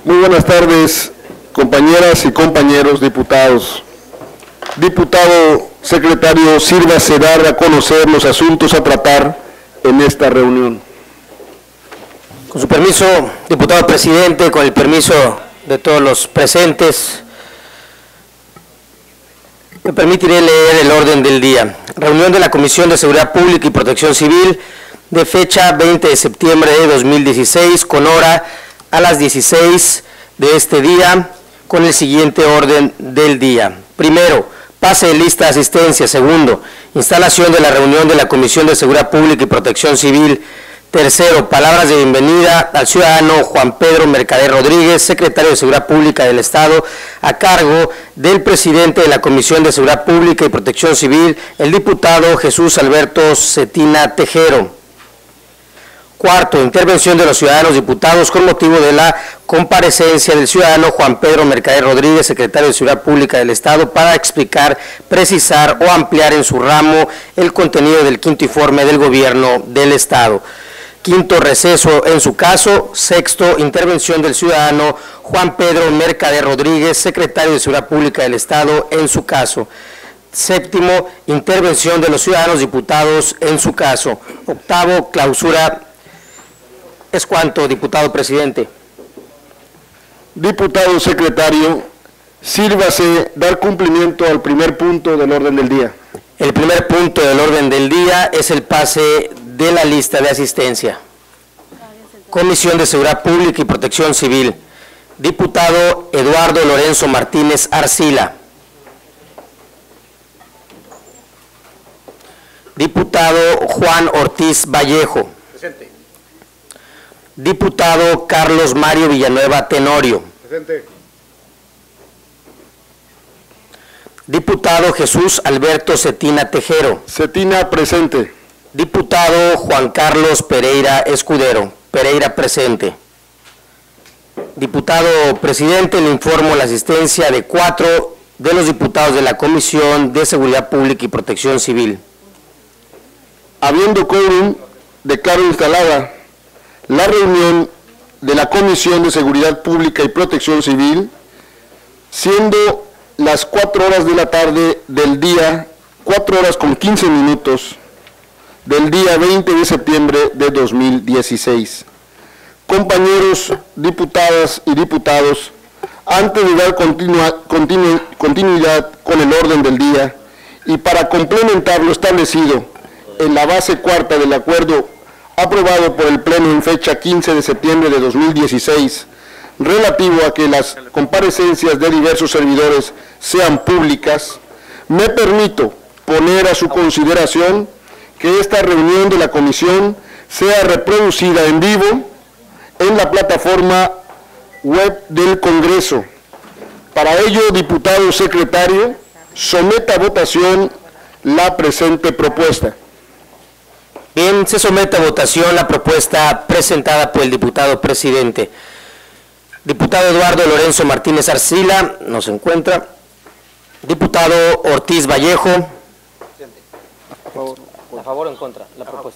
Muy buenas tardes, compañeras y compañeros diputados. Diputado secretario, sírvase dar a conocer los asuntos a tratar en esta reunión. Con su permiso, diputado presidente, con el permiso de todos los presentes, me permitiré leer el orden del día. Reunión de la Comisión de Seguridad Pública y Protección Civil de fecha 20 de septiembre de 2016, con hora a las 16 de este día, con el siguiente orden del día. Primero, pase de lista de asistencia. Segundo, instalación de la reunión de la Comisión de Seguridad Pública y Protección Civil. Tercero, palabras de bienvenida al ciudadano Juan Pedro Mercader Rodríguez, secretario de Seguridad Pública del Estado, a cargo del presidente de la Comisión de Seguridad Pública y Protección Civil, el diputado Jesús Alberto Cetina Tejero. Cuarto, intervención de los ciudadanos diputados con motivo de la comparecencia del ciudadano Juan Pedro Mercader Rodríguez, secretario de Seguridad Pública del Estado, para explicar, precisar o ampliar en su ramo el contenido del quinto informe del Gobierno del Estado. Quinto, receso en su caso. Sexto, intervención del ciudadano Juan Pedro Mercader Rodríguez, secretario de Seguridad Pública del Estado, en su caso. Séptimo, intervención de los ciudadanos diputados en su caso. Octavo, clausura. ¿Es cuanto, diputado presidente? Diputado secretario, sírvase dar cumplimiento al primer punto del orden del día. El primer punto del orden del día es el pase de la lista de asistencia. Comisión de Seguridad Pública y Protección Civil. Diputado Eduardo Lorenzo Martínez Arcila. Diputado Juan Ortiz Vallejo. Presente. Diputado Carlos Mario Villanueva Tenorio. Presente. Diputado Jesús Alberto Cetina Tejero. Cetina, presente. Diputado Juan Carlos Pereira Escudero. Pereira, presente. Diputado presidente, le informo la asistencia de 4 de los diputados de la Comisión de Seguridad Pública y Protección Civil. Habiendo quórum, declaro instalada la reunión de la Comisión de Seguridad Pública y Protección Civil, siendo las 4 horas de la tarde del día, 4 horas con 15 minutos, del día 20 de septiembre de 2016. Compañeros diputadas y diputados, antes de dar continuidad con el orden del día y para complementar lo establecido en la base cuarta del acuerdo aprobado por el Pleno en fecha 15 de septiembre de 2016, relativo a que las comparecencias de diversos servidores sean públicas, me permito poner a su consideración que esta reunión de la Comisión sea reproducida en vivo en la plataforma web del Congreso. Para ello, diputado secretario, someta a votación la presente propuesta. Bien, se somete a votación la propuesta presentada por el diputado presidente. Diputado Eduardo Lorenzo Martínez Arcila, no se encuentra. Diputado Ortiz Vallejo. ¿A favor o en contra la propuesta?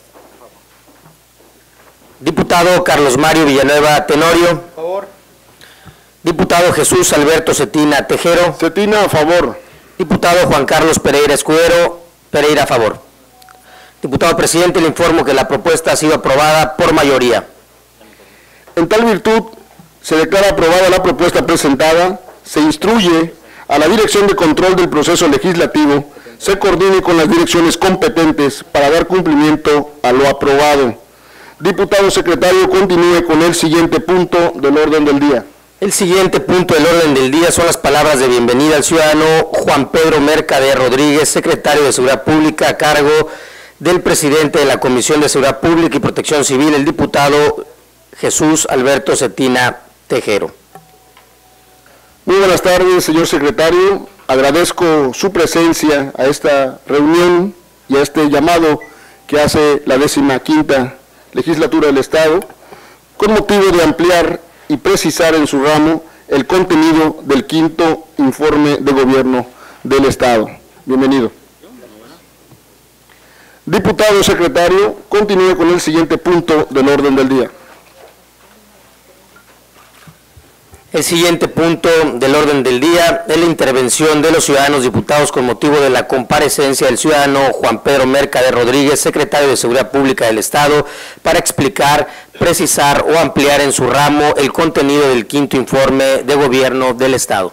Diputado Carlos Mario Villanueva Tenorio. A favor. Diputado Jesús Alberto Cetina Tejero. Cetina, a favor. Diputado Juan Carlos Pereira Escudero. Pereira, a favor. Diputado presidente, le informo que la propuesta ha sido aprobada por mayoría. En tal virtud, se declara aprobada la propuesta presentada, se instruye a la Dirección de Control del Proceso Legislativo, se coordine con las direcciones competentes para dar cumplimiento a lo aprobado. Diputado secretario, continúe con el siguiente punto del orden del día. El siguiente punto del orden del día son las palabras de bienvenida al ciudadano Juan Pedro Mercader Rodríguez, secretario de Seguridad Pública, a cargo del presidente de la Comisión de Seguridad Pública y Protección Civil, el diputado Jesús Alberto Cetina Tejero. Muy buenas tardes, señor secretario. Agradezco su presencia a esta reunión y a este llamado que hace la 15ª Legislatura del Estado, con motivo de ampliar y precisar en su ramo el contenido del quinto informe de gobierno del Estado. Bienvenido. Diputado secretario, continúe con el siguiente punto del orden del día. El siguiente punto del orden del día es la intervención de los ciudadanos diputados con motivo de la comparecencia del ciudadano Juan Pedro Mercader Rodríguez, secretario de Seguridad Pública del Estado, para explicar, precisar o ampliar en su ramo el contenido del quinto informe de gobierno del Estado.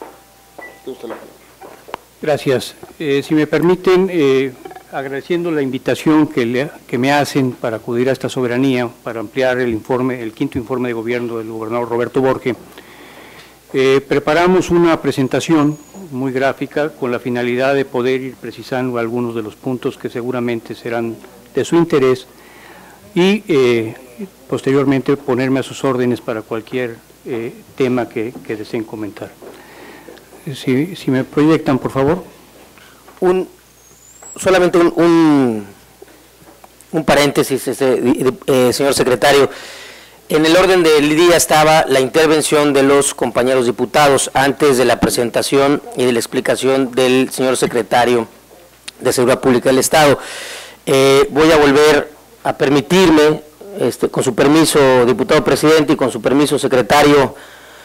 Gracias. Si me permiten, agradeciendo la invitación que me hacen para acudir a esta soberanía, para ampliar el quinto informe de gobierno del gobernador Roberto Borge, preparamos una presentación muy gráfica con la finalidad de poder ir precisando algunos de los puntos que seguramente serán de su interés y posteriormente ponerme a sus órdenes para cualquier tema que deseen comentar. Si me proyectan, por favor. Solamente un paréntesis, señor secretario. En el orden del día estaba la intervención de los compañeros diputados antes de la presentación y de la explicación del señor secretario de Seguridad Pública del Estado. Voy a volver a permitirme, con su permiso, diputado presidente, y con su permiso, secretario,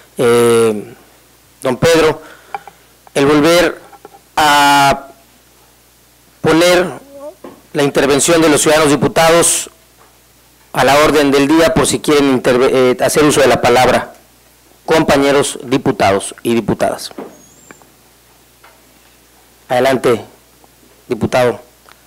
don Pedro, el volver a poner la intervención de los ciudadanos diputados a la orden del día por si quieren hacer uso de la palabra, compañeros diputados y diputadas. Adelante, diputado.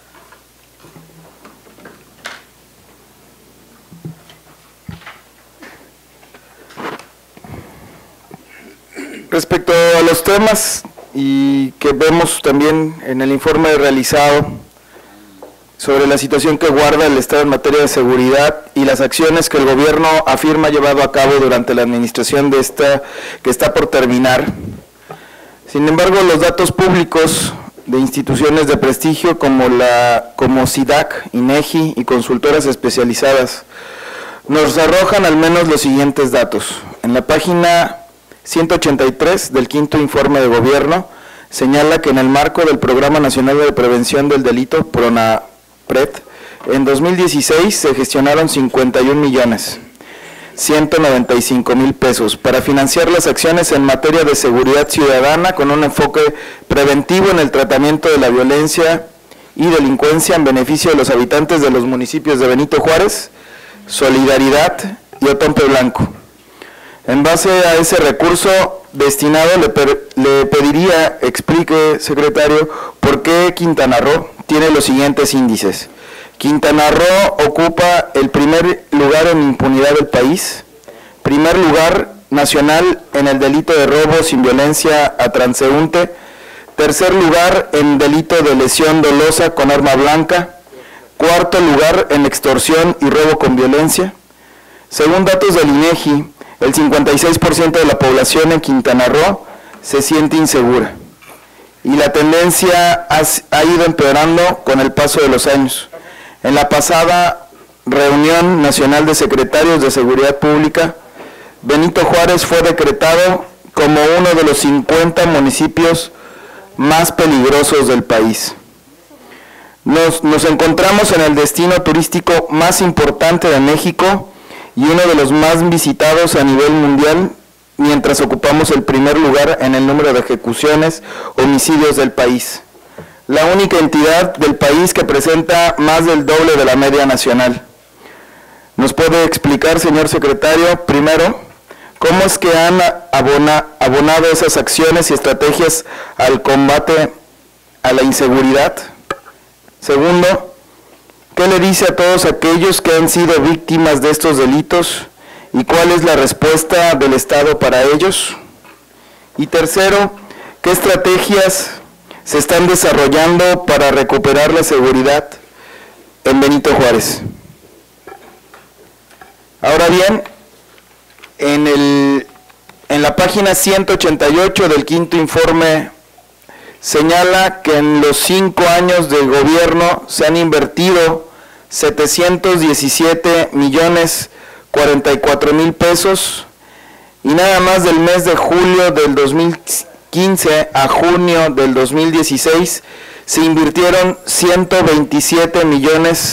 Respecto a los temas y que vemos también en el informe realizado sobre la situación que guarda el Estado en materia de seguridad y las acciones que el gobierno afirma ha llevado a cabo durante la administración de esta que está por terminar. Sin embargo, los datos públicos de instituciones de prestigio como SIDAC, INEGI y consultoras especializadas nos arrojan al menos los siguientes datos. En la página 183 del quinto informe de gobierno señala que en el marco del Programa Nacional de Prevención del Delito, PRONAPRED, en 2016 se gestionaron 51.195.000 pesos para financiar las acciones en materia de seguridad ciudadana con un enfoque preventivo en el tratamiento de la violencia y delincuencia en beneficio de los habitantes de los municipios de Benito Juárez, Solidaridad y Otompe Blanco. En base a ese recurso destinado, le pediría, explique, secretario, por qué Quintana Roo tiene los siguientes índices. Quintana Roo ocupa el primer lugar en impunidad del país, primer lugar nacional en el delito de robo sin violencia a transeúnte, tercer lugar en delito de lesión dolosa con arma blanca, cuarto lugar en extorsión y robo con violencia. Según datos del INEGI, el 56% de la población en Quintana Roo se siente insegura y la tendencia ha ido empeorando con el paso de los años. En la pasada reunión nacional de secretarios de Seguridad Pública, Benito Juárez fue decretado como uno de los 50 municipios más peligrosos del país. Nos encontramos en el destino turístico más importante de México y uno de los más visitados a nivel mundial, mientras ocupamos el primer lugar en el número de ejecuciones, homicidios del país. La única entidad del país que presenta más del doble de la media nacional. ¿Nos puede explicar, señor secretario, primero, cómo es que han abonado esas acciones y estrategias al combate a la inseguridad? Segundo, ¿qué le dice a todos aquellos que han sido víctimas de estos delitos y cuál es la respuesta del Estado para ellos? Y tercero, ¿qué estrategias se están desarrollando para recuperar la seguridad en Benito Juárez? Ahora bien, en la página 188 del quinto informe señala que en los 5 años de gobierno se han invertido 717.044.000 pesos y nada más del mes de julio del 2015 a junio del 2016 se invirtieron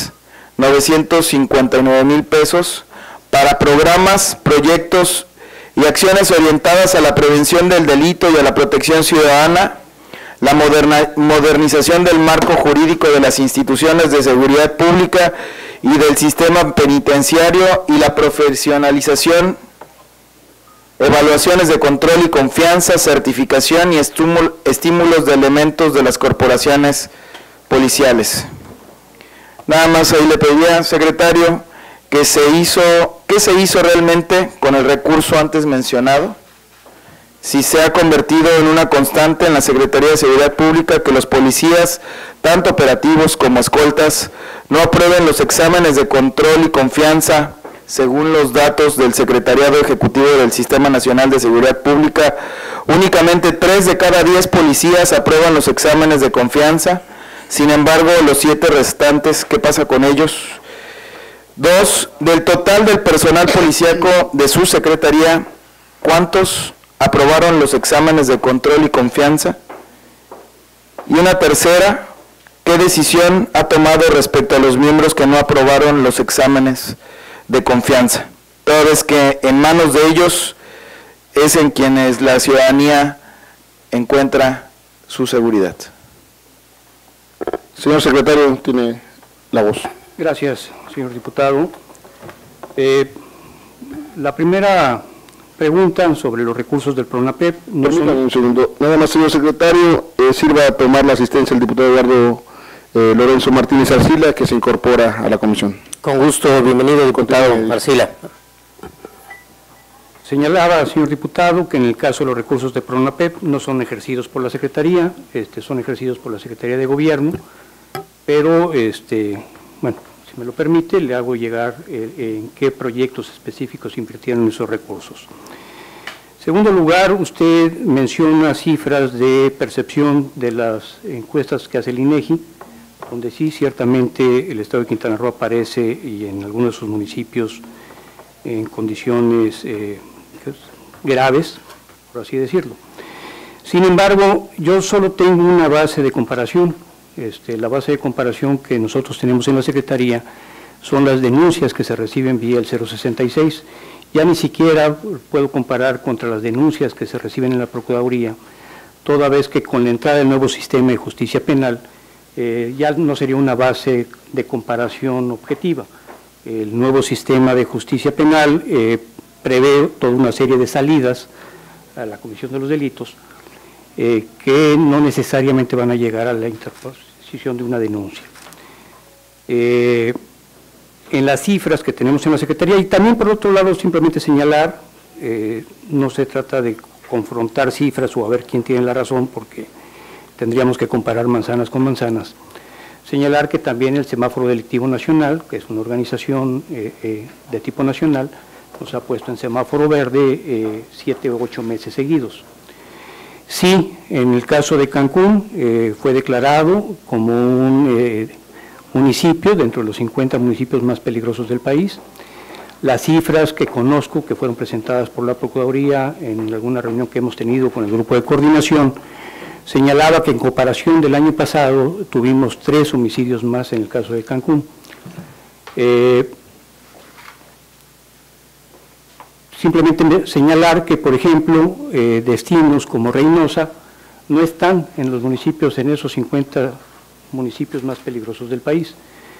127.959.000 pesos para programas, proyectos y acciones orientadas a la prevención del delito y a la protección ciudadana, la modernización del marco jurídico de las instituciones de seguridad pública y del sistema penitenciario y la profesionalización, evaluaciones de control y confianza, certificación y estímulos de elementos de las corporaciones policiales. Nada más ahí le pedía, secretario, ¿qué se hizo realmente con el recurso antes mencionado? Si se ha convertido en una constante en la Secretaría de Seguridad Pública que los policías, tanto operativos como escoltas, no aprueben los exámenes de control y confianza. Según los datos del Secretariado Ejecutivo del Sistema Nacional de Seguridad Pública, únicamente 3 de cada 10 policías aprueban los exámenes de confianza. Sin embargo, los 7 restantes, ¿qué pasa con ellos? 2, del total del personal policíaco de su secretaría, ¿cuántos aprobaron los exámenes de control y confianza? Y una tercera, ¿qué decisión ha tomado respecto a los miembros que no aprobaron los exámenes de confianza? Toda vez que en manos de ellos es en quienes la ciudadanía encuentra su seguridad. Señor secretario, tiene la voz. Gracias, señor diputado. La primera pregunta sobre los recursos del PRONAPEP. Permítame un segundo. Nada más, señor secretario, sirva a tomar la asistencia del diputado Eduardo Lorenzo Martínez Arcila, que se incorpora a la comisión. Con gusto, bienvenido, diputado Arcila. Señalaba, señor diputado, que en el caso de los recursos de PRONAPEP no son ejercidos por la Secretaría, son ejercidos por la Secretaría de Gobierno, pero, bueno, si me lo permite, le hago llegar en qué proyectos específicos invirtieron esos recursos. En segundo lugar, usted menciona cifras de percepción de las encuestas que hace el INEGI, donde sí, ciertamente, el estado de Quintana Roo aparece y en algunos de sus municipios en condiciones graves, por así decirlo. Sin embargo, yo solo tengo una base de comparación. La base de comparación que nosotros tenemos en la Secretaría son las denuncias que se reciben vía el 066. Ya ni siquiera puedo comparar contra las denuncias que se reciben en la Procuraduría, toda vez que con la entrada del nuevo sistema de justicia penal ya no sería una base de comparación objetiva. El nuevo sistema de justicia penal prevé toda una serie de salidas a la comisión de los delitos que no necesariamente van a llegar a la interposición de una denuncia. En las cifras que tenemos en la Secretaría, y también por otro lado simplemente señalar, no se trata de confrontar cifras o a ver quién tiene la razón, porque tendríamos que comparar manzanas con manzanas. Señalar que también el Semáforo Delictivo Nacional, que es una organización de tipo nacional, nos ha puesto en semáforo verde 7 o 8 meses seguidos. Sí, en el caso de Cancún fue declarado como un municipio dentro de los 50 municipios más peligrosos del país. Las cifras que conozco, que fueron presentadas por la Procuraduría en alguna reunión que hemos tenido con el grupo de coordinación, señalaba que en comparación del año pasado tuvimos 3 homicidios más en el caso de Cancún. Simplemente señalar que, por ejemplo, destinos como Reynosa no están en los municipios, en esos 50 municipios más peligrosos del país.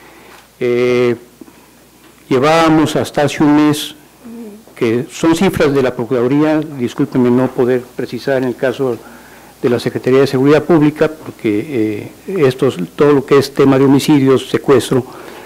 Llevábamos hasta hace un mes, que son cifras de la Procuraduría, discúlpenme no poder precisar en el caso de la Secretaría de Seguridad Pública, porque todo lo que es tema de homicidios, secuestro,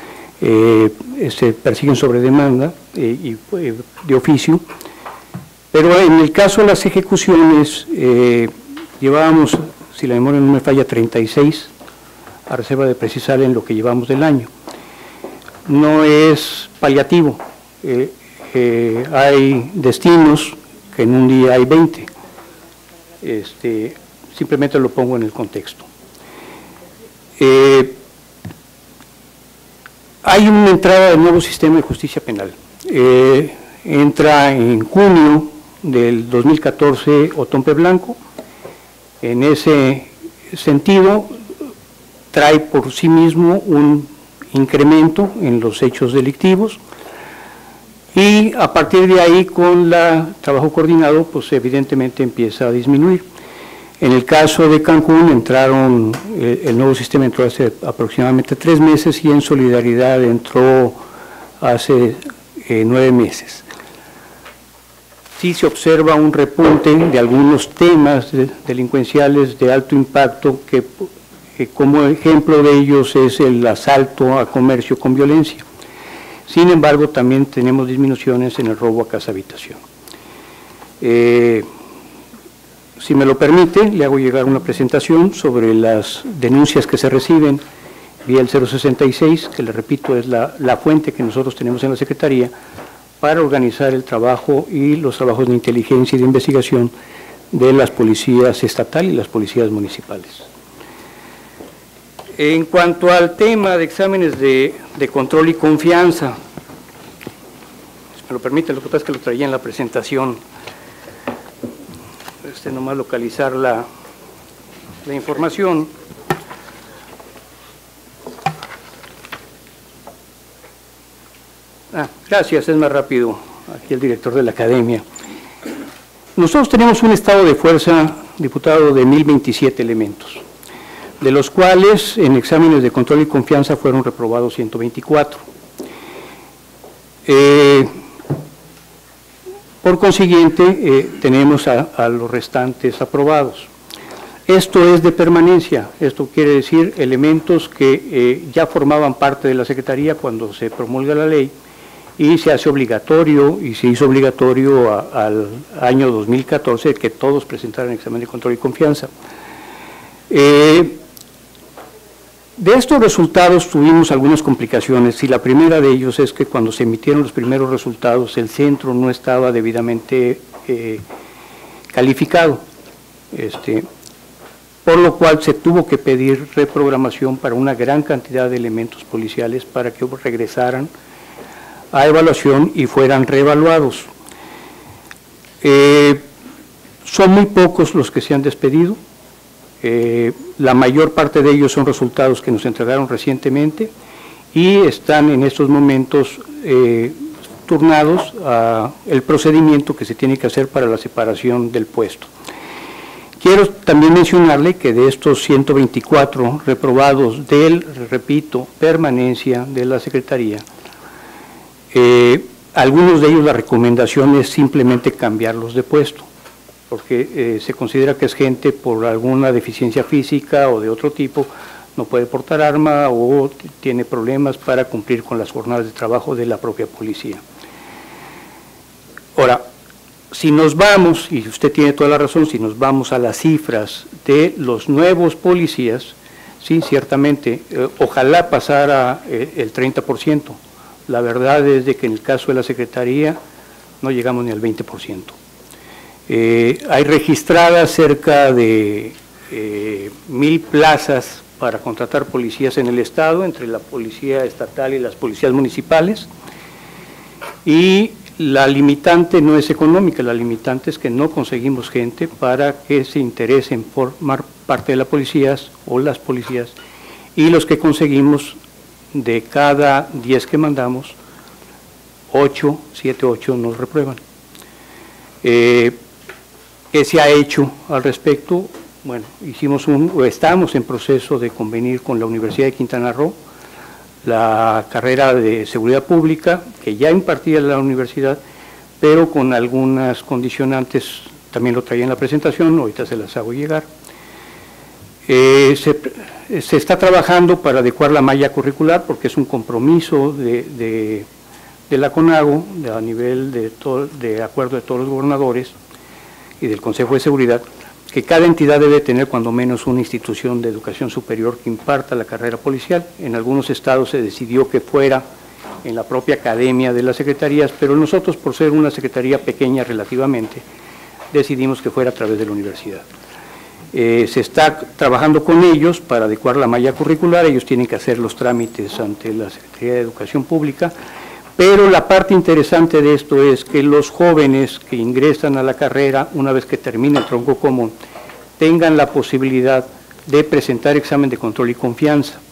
se persiguen sobre demanda y de oficio, pero en el caso de las ejecuciones llevábamos, si la memoria no me falla, 36, a reserva de precisar en lo que llevamos del año. No es paliativo, hay destinos que en un día hay 20, simplemente lo pongo en el contexto. Hay una entrada del nuevo sistema de justicia penal. Entra en junio del 2014 Otompe Blanco. En ese sentido, trae por sí mismo un incremento en los hechos delictivos. Y a partir de ahí, con el trabajo coordinado, pues evidentemente empieza a disminuir. En el caso de Cancún entraron, el nuevo sistema entró hace aproximadamente 3 meses y en Solidaridad entró hace 9 meses. Sí se observa un repunte de algunos temas delincuenciales de alto impacto que como ejemplo de ellos es el asalto a comercio con violencia. Sin embargo, también tenemos disminuciones en el robo a casa-habitación. Si me lo permite, le hago llegar una presentación sobre las denuncias que se reciben vía el 066, que le repito es la fuente que nosotros tenemos en la Secretaría para organizar el trabajo y los trabajos de inteligencia y de investigación de las policías estatales y las policías municipales. En cuanto al tema de exámenes de control y confianza, si me lo permite, lo que pasa es que lo traía en la presentación, nomás localizar la información. Gracias, es más rápido, aquí el director de la academia. Nosotros tenemos un estado de fuerza, diputado, de 1027 elementos, de los cuales en exámenes de control y confianza fueron reprobados 124. Por consiguiente, tenemos a los restantes aprobados. Esto es de permanencia, esto quiere decir elementos que ya formaban parte de la Secretaría cuando se promulga la ley y se hace obligatorio, y se hizo obligatorio al año 2014 que todos presentaran examen de control y confianza. De estos resultados tuvimos algunas complicaciones y la primera de ellos es que cuando se emitieron los primeros resultados el centro no estaba debidamente calificado, por lo cual se tuvo que pedir reprogramación para una gran cantidad de elementos policiales para que regresaran a evaluación y fueran reevaluados. Son muy pocos los que se han despedido. La mayor parte de ellos son resultados que nos entregaron recientemente y están en estos momentos turnados a el procedimiento que se tiene que hacer para la separación del puesto. Quiero también mencionarle que de estos 124 reprobados repito, permanencia de la Secretaría, algunos de ellos la recomendación es simplemente cambiarlos de puesto, porque se considera que es gente por alguna deficiencia física o de otro tipo, no puede portar arma o tiene problemas para cumplir con las jornadas de trabajo de la propia policía. Ahora, si nos vamos, y usted tiene toda la razón, si nos vamos a las cifras de los nuevos policías, sí, ciertamente, ojalá pasara el 30%. La verdad es de que en el caso de la Secretaría no llegamos ni al 20%. Hay registradas cerca de 1000 plazas para contratar policías en el Estado, entre la policía estatal y las policías municipales, y la limitante no es económica, la limitante es que no conseguimos gente para que se interesen en formar parte de las policías o las policías, y los que conseguimos, de cada 10 que mandamos, 7, 8 nos reprueban. ¿Qué se ha hecho al respecto? Bueno, estamos en proceso de convenir con la Universidad de Quintana Roo la carrera de Seguridad Pública, que ya impartía la universidad, pero con algunas condicionantes, también lo traía en la presentación, ahorita se las hago llegar. Se está trabajando para adecuar la malla curricular, porque es un compromiso de la CONAGO, a nivel de acuerdo de todos los gobernadores y del Consejo de Seguridad, que cada entidad debe tener cuando menos una institución de educación superior que imparta la carrera policial. En algunos estados se decidió que fuera en la propia academia de las secretarías, pero nosotros, por ser una secretaría pequeña relativamente, decidimos que fuera a través de la universidad. Se está trabajando con ellos para adecuar la malla curricular, ellos tienen que hacer los trámites ante la Secretaría de Educación Pública, pero la parte interesante de esto es que los jóvenes que ingresan a la carrera, una vez que termine el tronco común, tengan la posibilidad de presentar examen de control y confianza.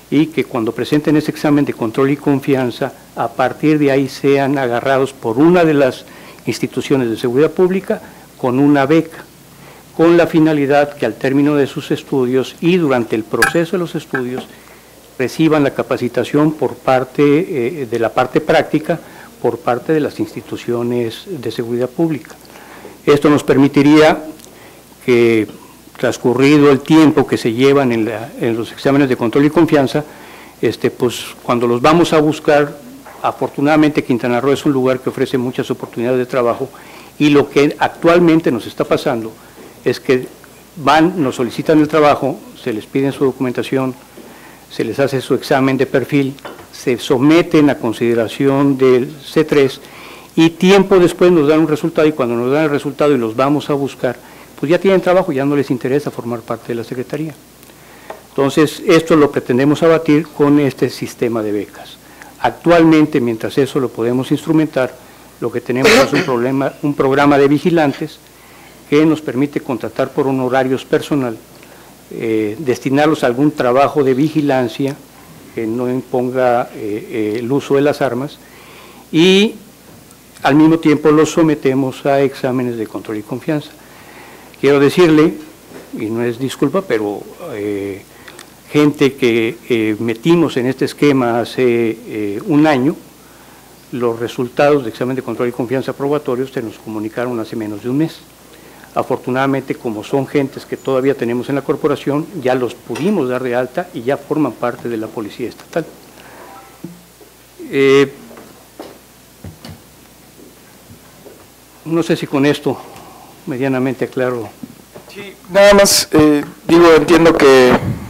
y que cuando presenten ese examen de control y confianza, a partir de ahí sean agarrados por una de las instituciones de seguridad pública con una beca, con la finalidad que al término de sus estudios y durante el proceso de los estudios reciban la capacitación por parte de la parte práctica por parte de las instituciones de seguridad pública. Esto nos permitiría que, transcurrido el tiempo que se llevan en los exámenes de control y confianza, pues cuando los vamos a buscar, afortunadamente Quintana Roo es un lugar que ofrece muchas oportunidades de trabajo, y lo que actualmente nos está pasando es que nos solicitan el trabajo, se les pide su documentación, se les hace su examen de perfil, se someten a consideración del C3 y tiempo después nos dan un resultado, y cuando nos dan el resultado y los vamos a buscar, pues ya tienen trabajo, ya no les interesa formar parte de la Secretaría. Entonces, esto lo pretendemos abatir con este sistema de becas. Actualmente, mientras eso lo podemos instrumentar, lo que tenemos es un programa de vigilantes que nos permite contratar por honorarios personal, destinarlos a algún trabajo de vigilancia que no imponga el uso de las armas, y al mismo tiempo los sometemos a exámenes de control y confianza. Quiero decirle, y no es disculpa, pero gente que metimos en este esquema hace un año, los resultados de examen de control y confianza probatorios se nos comunicaron hace menos de un mes. Afortunadamente, como son gentes que todavía tenemos en la corporación, ya los pudimos dar de alta y ya forman parte de la Policía Estatal. No sé si con esto medianamente aclaro. Sí, nada más, entiendo que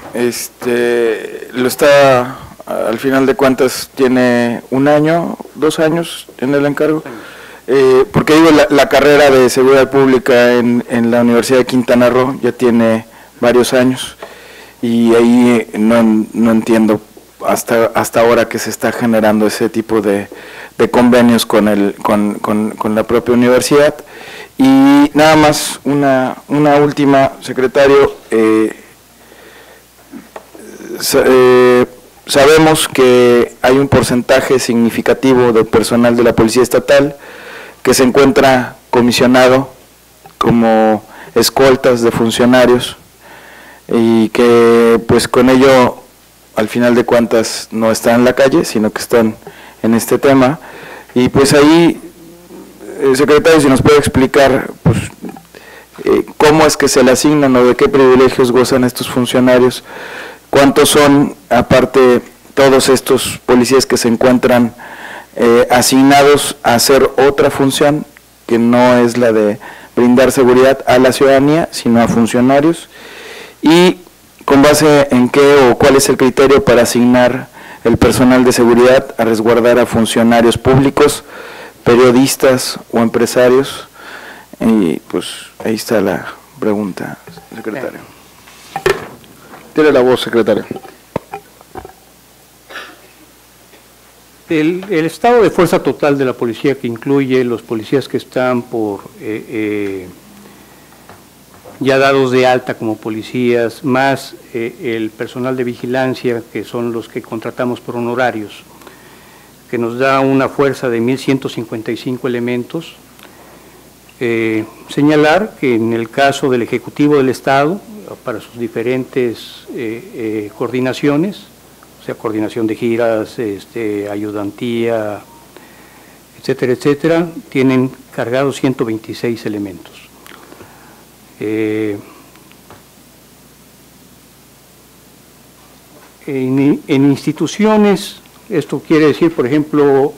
lo está, al final de cuentas, tiene 1 año, 2 años en el encargo. Porque la carrera de seguridad pública en la Universidad de Quintana Roo ya tiene varios años, y ahí no entiendo hasta ahora que se está generando ese tipo de convenios con la propia universidad. Y nada más una última, secretario, sabemos que hay un porcentaje significativo de personal de la Policía Estatal que se encuentra comisionado como escoltas de funcionarios, y que pues con ello al final de cuentas no están en la calle, sino que están en este tema. Y pues ahí, secretario, si nos puede explicar pues cómo es que se le asignan o de qué privilegios gozan estos funcionarios, cuántos son, aparte, todos estos policías que se encuentran asignados a hacer otra función que no es la de brindar seguridad a la ciudadanía, sino a funcionarios, y con base en qué o cuál es el criterio para asignar el personal de seguridad a resguardar a funcionarios públicos, periodistas o empresarios. Y pues ahí está la pregunta, secretario. Tiene la voz, secretario. El estado de fuerza total de la policía, que incluye los policías que están por ya dados de alta como policías, más el personal de vigilancia, que son los que contratamos por honorarios, que nos da una fuerza de 1.155 elementos. Señalar que en el caso del Ejecutivo del Estado, para sus diferentes coordinaciones, o sea, coordinación de giras, ayudantía, etcétera, etcétera, tienen cargados 126 elementos. En instituciones, esto quiere decir, por ejemplo,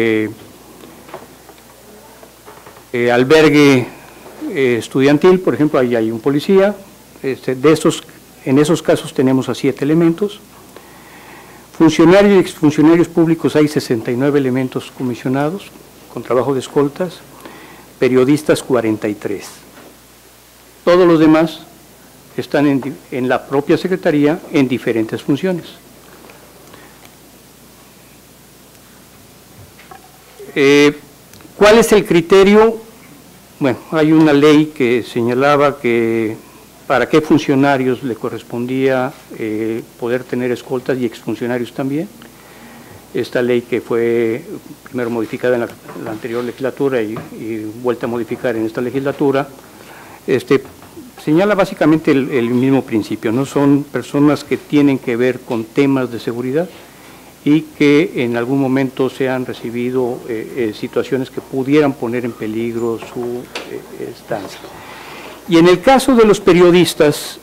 albergue estudiantil, por ejemplo, ahí hay un policía. En esos casos tenemos a 7 elementos. Funcionarios y exfuncionarios públicos hay 69 elementos comisionados con trabajo de escoltas, periodistas 43. Todos los demás están en la propia Secretaría en diferentes funciones. ¿Cuál es el criterio? Bueno, hay una ley que señalaba que para qué funcionarios le correspondía poder tener escoltas y exfuncionarios también. Esta ley que fue primero modificada en la anterior legislatura y vuelta a modificar en esta legislatura, señala básicamente el mismo principio, ¿no? Son personas que tienen que ver con temas de seguridad y que en algún momento se han recibido situaciones que pudieran poner en peligro su estancia. Y en el caso de los periodistas,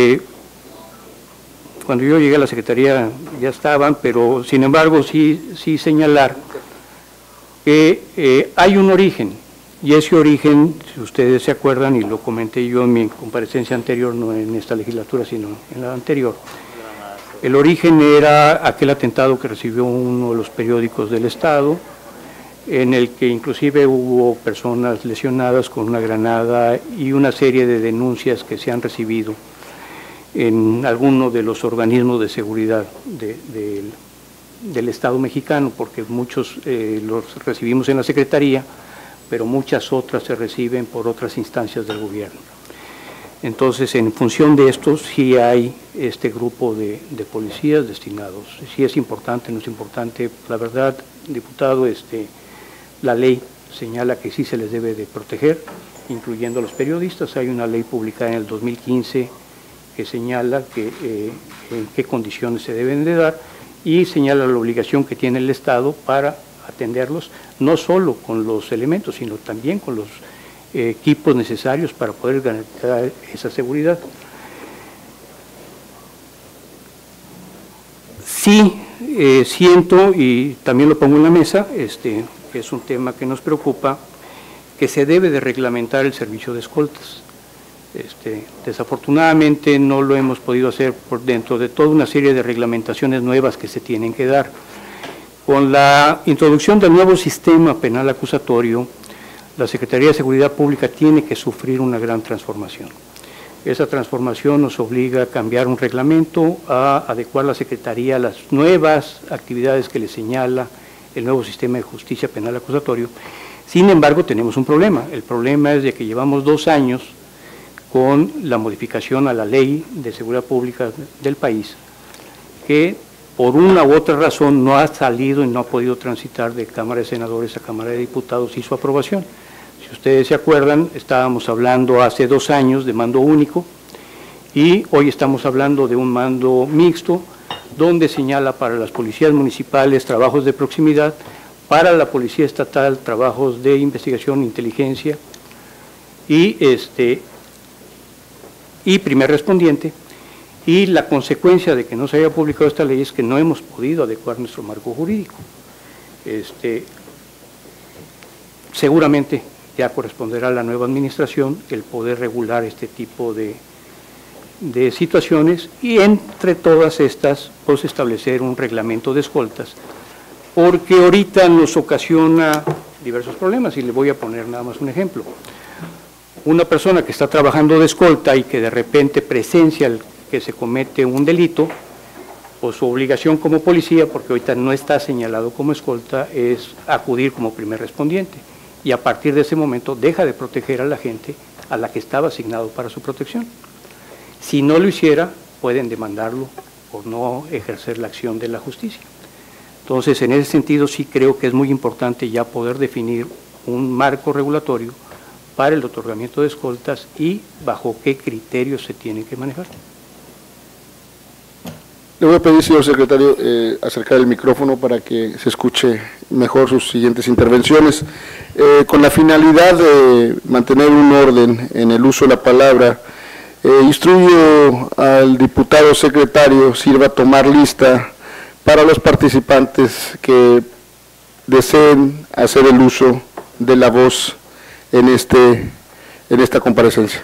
cuando yo llegué a la Secretaría ya estaban, pero sin embargo sí señalar que hay un origen, y ese origen, si ustedes se acuerdan, y lo comenté yo en mi comparecencia anterior, no en esta legislatura, sino en la anterior, el origen era aquel atentado que recibió uno de los periódicos del Estado, en el que inclusive hubo personas lesionadas con una granada y una serie de denuncias que se han recibido en alguno de los organismos de seguridad del Estado mexicano, porque muchos los recibimos en la Secretaría, pero muchas otras se reciben por otras instancias del gobierno. Entonces, en función de esto, sí hay este grupo de policías destinados. Sí es importante, no es importante. La verdad, diputado, la ley señala que sí se les debe de proteger, incluyendo a los periodistas. Hay una ley publicada en el 2015 que señala en qué condiciones se deben de dar y señala la obligación que tiene el Estado para atenderlos, no solo con los elementos, sino también con los equipos necesarios para poder garantizar esa seguridad. Sí, siento, y también lo pongo en la mesa, que es un tema que nos preocupa, que se debe de reglamentar el servicio de escoltas. Desafortunadamente no lo hemos podido hacer por dentro de toda una serie de reglamentaciones nuevas que se tienen que dar. Con la introducción del nuevo sistema penal acusatorio, la Secretaría de Seguridad Pública tiene que sufrir una gran transformación. Esa transformación nos obliga a cambiar un reglamento, a adecuar la Secretaría a las nuevas actividades que le señala el nuevo sistema de justicia penal acusatorio. Sin embargo, tenemos un problema. El problema es de que llevamos 2 años con la modificación a la Ley de Seguridad Pública del país, que por una u otra razón no ha salido y no ha podido transitar de Cámara de Senadores a Cámara de Diputados y su aprobación. Si ustedes se acuerdan, estábamos hablando hace 2 años de mando único y hoy estamos hablando de un mando mixto, donde señala para las policías municipales trabajos de proximidad, para la policía estatal trabajos de investigación e inteligencia y primer respondiente. Y la consecuencia de que no se haya publicado esta ley es que no hemos podido adecuar nuestro marco jurídico. Seguramente ya corresponderá a la nueva administración el poder regular este tipo de situaciones y entre todas estas, pues establecer un reglamento de escoltas, porque ahorita nos ocasiona diversos problemas y le voy a poner nada más un ejemplo. Una persona que está trabajando de escolta y que de repente presencia que se comete un delito, pues su obligación como policía, porque ahorita no está señalado como escolta, es acudir como primer respondiente. Y a partir de ese momento deja de proteger a la gente a la que estaba asignado para su protección. Si no lo hiciera, pueden demandarlo por no ejercer la acción de la justicia. Entonces, en ese sentido, sí creo que es muy importante ya poder definir un marco regulatorio para el otorgamiento de escoltas y bajo qué criterios se tienen que manejar. Le voy a pedir, señor secretario, acercar el micrófono para que se escuche mejor sus siguientes intervenciones. Con la finalidad de mantener un orden en el uso de la palabra, instruyo al diputado secretario sirva a tomar lista para los participantes que deseen hacer el uso de la voz en esta comparecencia.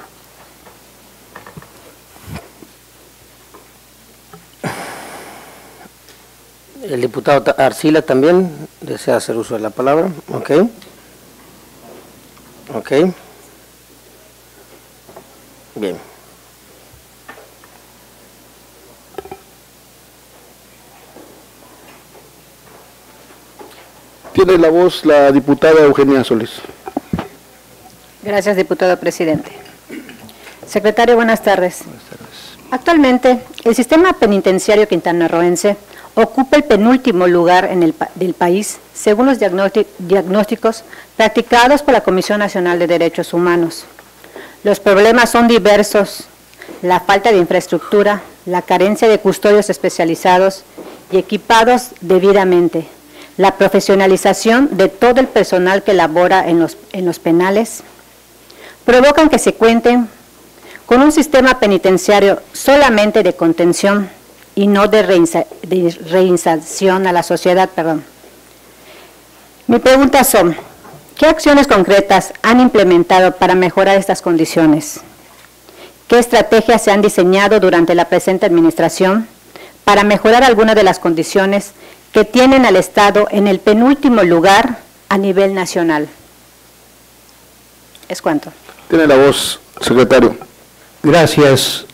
El diputado Arcila también desea hacer uso de la palabra. Ok. Bien. Tiene la voz la diputada Eugenia Solís. Gracias, diputado presidente. Secretario, buenas tardes. Buenas tardes. Actualmente, el sistema penitenciario quintanarroense ocupa el penúltimo lugar del país, según los diagnósticos practicados por la Comisión Nacional de Derechos Humanos. Los problemas son diversos: la falta de infraestructura, la carencia de custodios especializados y equipados debidamente, la profesionalización de todo el personal que labora en los penales, provocan que se cuenten con un sistema penitenciario solamente de contención y no de reinserción a la sociedad. Mi pregunta son: ¿qué acciones concretas han implementado para mejorar estas condiciones? ¿Qué estrategias se han diseñado durante la presente administración para mejorar algunas de las condiciones que tienen al Estado en el penúltimo lugar a nivel nacional? Es cuanto. Tiene la voz, secretario. Gracias.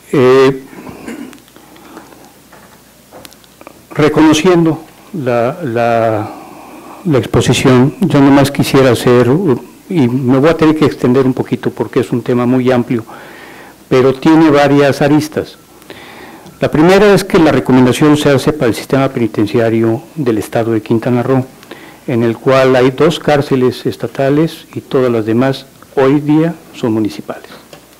Reconociendo la exposición, yo nomás quisiera hacer, y me voy a tener que extender un poquito porque es un tema muy amplio, pero tiene varias aristas. La primera es que la recomendación se hace para el sistema penitenciario del Estado de Quintana Roo, en el cual hay 2 cárceles estatales y todas las demás hoy día son municipales.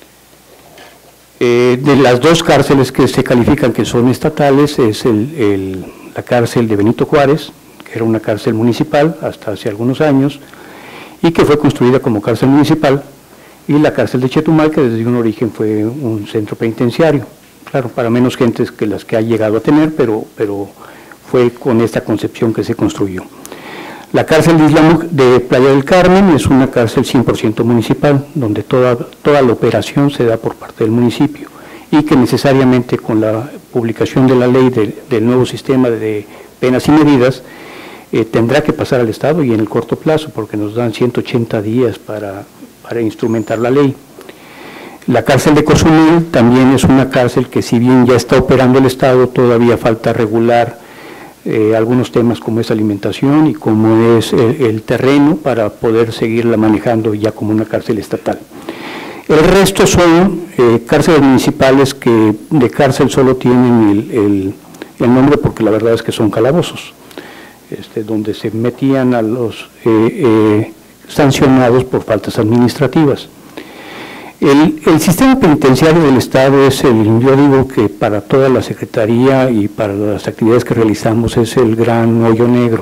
De las 2 cárceles que se califican que son estatales es la cárcel de Benito Juárez, que era una cárcel municipal hasta hace algunos años y que fue construida como cárcel municipal, y la cárcel de Chetumal, que desde un origen fue un centro penitenciario, claro, para menos gentes que las que ha llegado a tener, pero fue con esta concepción que se construyó. La cárcel de Playa del Carmen es una cárcel 100% municipal, donde toda la operación se da por parte del municipio, y que necesariamente con la publicación de la ley del nuevo sistema de penas y medidas, tendrá que pasar al Estado y en el corto plazo, porque nos dan 180 días para instrumentar la ley. La cárcel de Cozumel también es una cárcel que, si bien ya está operando el Estado, todavía falta regular algunos temas como es alimentación y como es el terreno para poder seguirla manejando ya como una cárcel estatal. El resto son cárceles municipales que de cárcel solo tienen el nombre, porque la verdad es que son calabozos, donde se metían a los sancionados por faltas administrativas. El sistema penitenciario del Estado es yo digo que para toda la Secretaría y para las actividades que realizamos es el gran hoyo negro.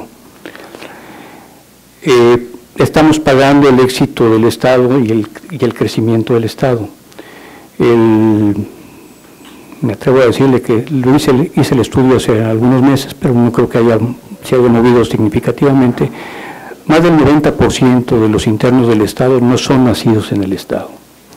Estamos pagando el éxito del Estado y el crecimiento del Estado. Me atrevo a decirle que hice el estudio hace algunos meses, pero no creo que se haya movido significativamente. Más del 90% de los internos del Estado no son nacidos en el Estado.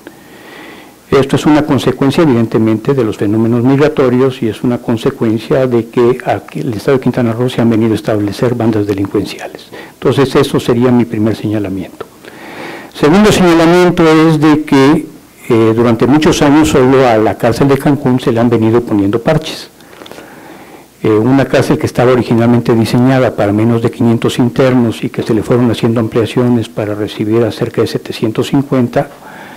Esto es una consecuencia, evidentemente, de los fenómenos migratorios, y es una consecuencia de que aquí el Estado de Quintana Roo se han venido a establecer bandas delincuenciales. Entonces, eso sería mi primer señalamiento. Segundo señalamiento es de que durante muchos años solo a la cárcel de Cancún se le han venido poniendo parches. Una cárcel que estaba originalmente diseñada para menos de 500 internos y que se le fueron haciendo ampliaciones para recibir a cerca de 750,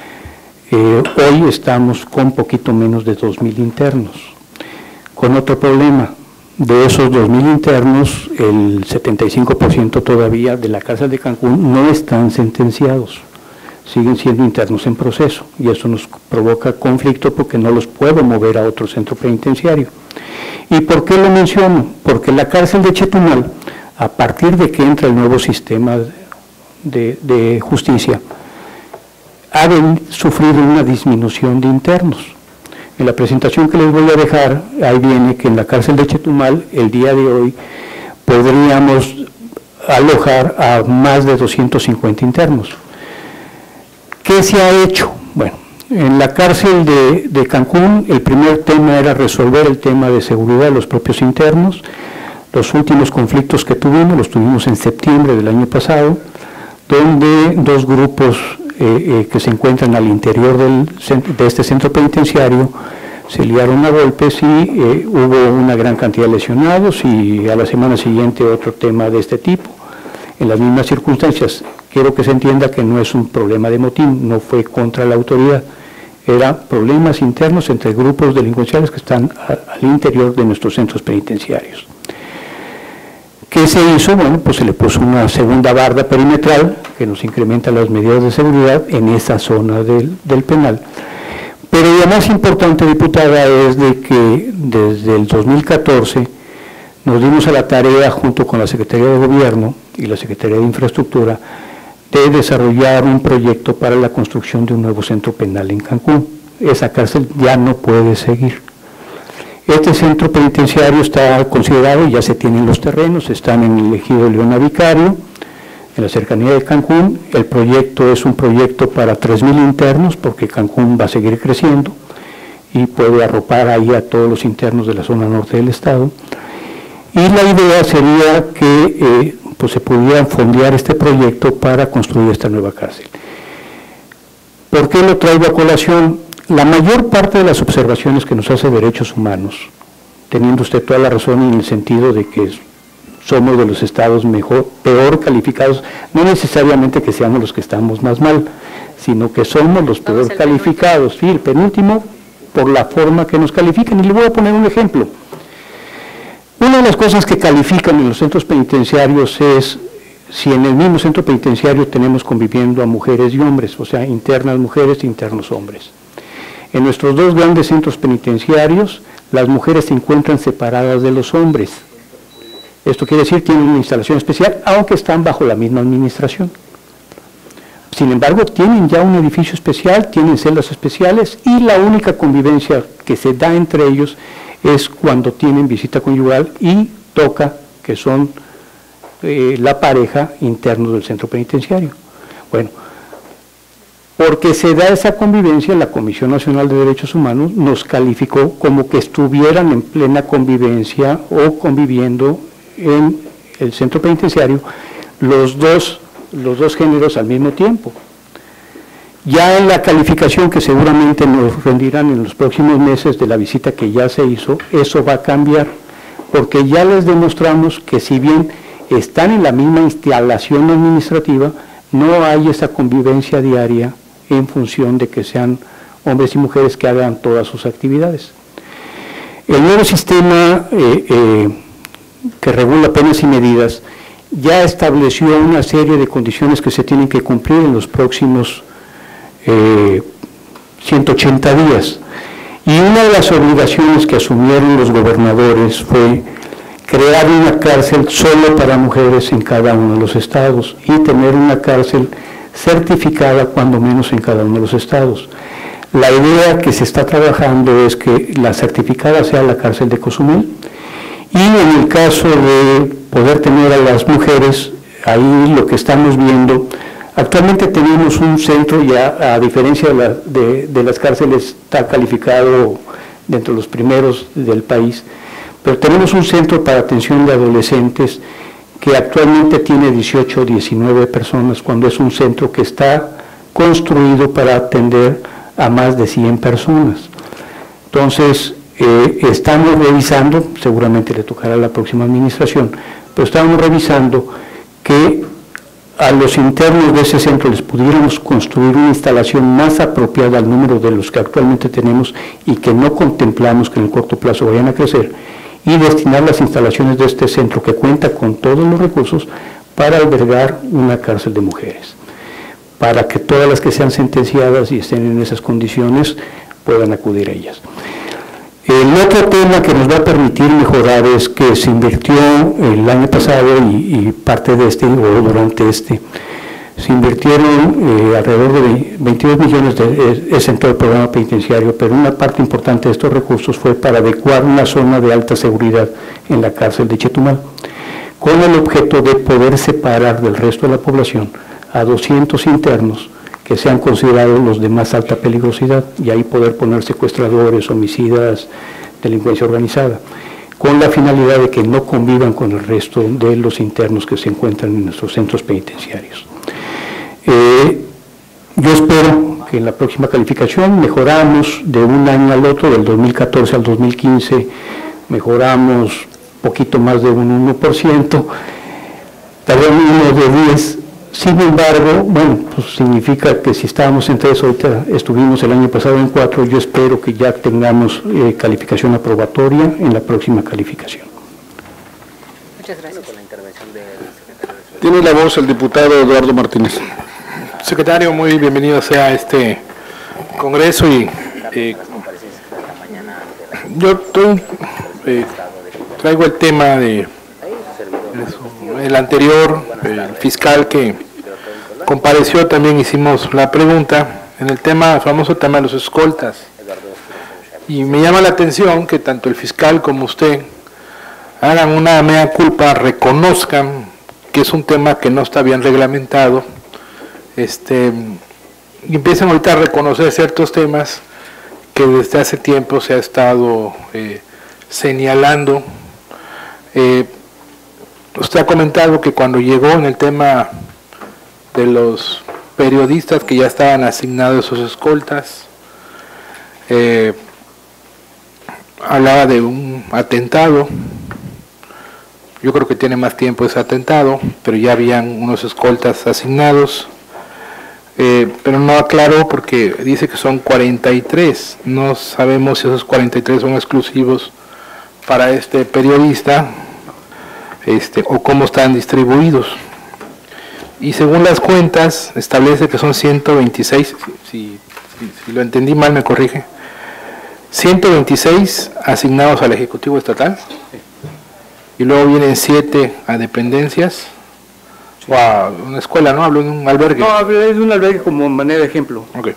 hoy estamos con poquito menos de 2,000 internos, con otro problema. De esos 2,000 internos, el 75% todavía de la cárcel de Cancún no están sentenciados, siguen siendo internos en proceso, y eso nos provoca conflicto porque no los puedo mover a otro centro penitenciario. ¿Y por qué lo menciono? Porque la cárcel de Chetumal, a partir de que entra el nuevo sistema de justicia, ha sufrido una disminución de internos. En la presentación que les voy a dejar, ahí viene que en la cárcel de Chetumal, el día de hoy, podríamos alojar a más de 250 internos. ¿Qué se ha hecho? Bueno, en la cárcel de Cancún, el primer tema era resolver el tema de seguridad de los propios internos. Los últimos conflictos que tuvimos, los tuvimos en septiembre del año pasado, donde 2 grupos que se encuentran al interior de este centro penitenciario se liaron a golpes y hubo una gran cantidad de lesionados, y a la semana siguiente otro tema de este tipo. En las mismas circunstancias, quiero que se entienda que no es un problema de motín, no fue contra la autoridad, Eran problemas internos entre grupos delincuenciales que están al interior de nuestros centros penitenciarios. ¿Qué se hizo? Bueno, pues se le puso una segunda barda perimetral que nos incrementa las medidas de seguridad en esa zona del penal. Pero lo más importante, diputada, es de que desde el 2014 nos dimos a la tarea, junto con la Secretaría de Gobierno y la Secretaría de Infraestructura, de desarrollar un proyecto para la construcción de un nuevo centro penal en Cancún. Esa cárcel ya no puede seguir. Este centro penitenciario está considerado, ya se tienen los terrenos, están en el ejido Leona Vicario, en la cercanía de Cancún. El proyecto es un proyecto para 3,000 internos, porque Cancún va a seguir creciendo y puede arropar ahí a todos los internos de la zona norte del estado. Y la idea sería que pues se pudiera fondear este proyecto para construir esta nueva cárcel. ¿Por qué lo traigo a colación? La mayor parte de las observaciones que nos hace Derechos Humanos, teniendo usted toda la razón en el sentido de que somos de los estados peor calificados, no necesariamente que seamos los que estamos más mal, sino que somos los peor calificados, sí, el penúltimo, por la forma que nos califican. Y le voy a poner un ejemplo. Una de las cosas que califican en los centros penitenciarios es si en el mismo centro penitenciario tenemos conviviendo a mujeres y hombres, o sea, internas mujeres e internos hombres. En nuestros dos grandes centros penitenciarios, las mujeres se encuentran separadas de los hombres. Esto quiere decir que tienen una instalación especial, aunque están bajo la misma administración. Sin embargo, tienen ya un edificio especial, tienen celdas especiales, y la única convivencia que se da entre ellos es cuando tienen visita conyugal y toca, que son la pareja internos del centro penitenciario. Bueno, porque se da esa convivencia, la Comisión Nacional de Derechos Humanos nos calificó como que estuvieran en plena convivencia o conviviendo en el centro penitenciario los dos géneros al mismo tiempo. Ya en la calificación que seguramente nos rendirán en los próximos meses de la visita que ya se hizo, eso va a cambiar, porque ya les demostramos que si bien están en la misma instalación administrativa, no hay esa convivencia diaria en función de que sean hombres y mujeres que hagan todas sus actividades. El nuevo sistema que regula penas y medidas ya estableció una serie de condiciones que se tienen que cumplir en los próximos 180 días. Y una de las obligaciones que asumieron los gobernadores fue crear una cárcel solo para mujeres en cada uno de los estados y tener una cárcel certificada cuando menos en cada uno de los estados. La idea que se está trabajando es que la certificada sea la cárcel de Cozumel, y en el caso de poder tener a las mujeres, ahí lo que estamos viendo, actualmente tenemos un centro ya, a diferencia de las cárceles, está calificado dentro de los primeros del país, pero tenemos un centro para atención de adolescentes que actualmente tiene 18 o 19 personas, cuando es un centro que está construido para atender a más de 100 personas. Entonces, estamos revisando, seguramente le tocará a la próxima administración, pero estamos revisando que a los internos de ese centro les pudiéramos construir una instalación más apropiada al número de los que actualmente tenemos y que no contemplamos que en el corto plazo vayan a crecer, y destinar las instalaciones de este centro, que cuenta con todos los recursos, para albergar una cárcel de mujeres, para que todas las que sean sentenciadas y estén en esas condiciones puedan acudir a ellas. El otro tema que nos va a permitir mejorar es que se invirtió el año pasado y parte de este, o durante este, se invirtieron alrededor de 22 millones en todo el programa penitenciario, pero una parte importante de estos recursos fue para adecuar una zona de alta seguridad en la cárcel de Chetumal, con el objeto de poder separar del resto de la población a 200 internos que sean considerados los de más alta peligrosidad, y ahí poder poner secuestradores, homicidas, delincuencia organizada, con la finalidad de que no convivan con el resto de los internos que se encuentran en nuestros centros penitenciarios. Yo espero que en la próxima calificación mejoramos de un año al otro, del 2014 al 2015, mejoramos poquito más de un 1%, tal vez uno de 10, Sin embargo, bueno, pues significa que si estábamos en 3, ahorita estuvimos el año pasado en 4, yo espero que ya tengamos calificación aprobatoria en la próxima calificación. Muchas gracias. Tiene la voz el diputado Eduardo Martínez. Secretario, muy bienvenido sea a este congreso y yo traigo el tema de el anterior, el fiscal que compareció, también hicimos la pregunta en el tema, famoso tema de los escoltas, y me llama la atención que tanto el fiscal como usted hagan una mea culpa, reconozcan que es un tema que no está bien reglamentado, y empiezan ahorita a reconocer ciertos temas que desde hace tiempo se ha estado señalando. Usted ha comentado que cuando llegó en el tema de los periodistas que ya estaban asignados sus escoltas, hablaba de un atentado. Yo creo que tiene más tiempo ese atentado, pero ya habían unos escoltas asignados, pero no aclaró porque dice que son 43. No sabemos si esos 43 son exclusivos para este periodista, o cómo están distribuidos. Y según las cuentas, establece que son 126, si lo entendí mal me corrige, 126 asignados al Ejecutivo Estatal, y luego vienen 7 a dependencias, o a una escuela, ¿no? Hablo de un albergue. No, es un albergue como manera de ejemplo. Okay.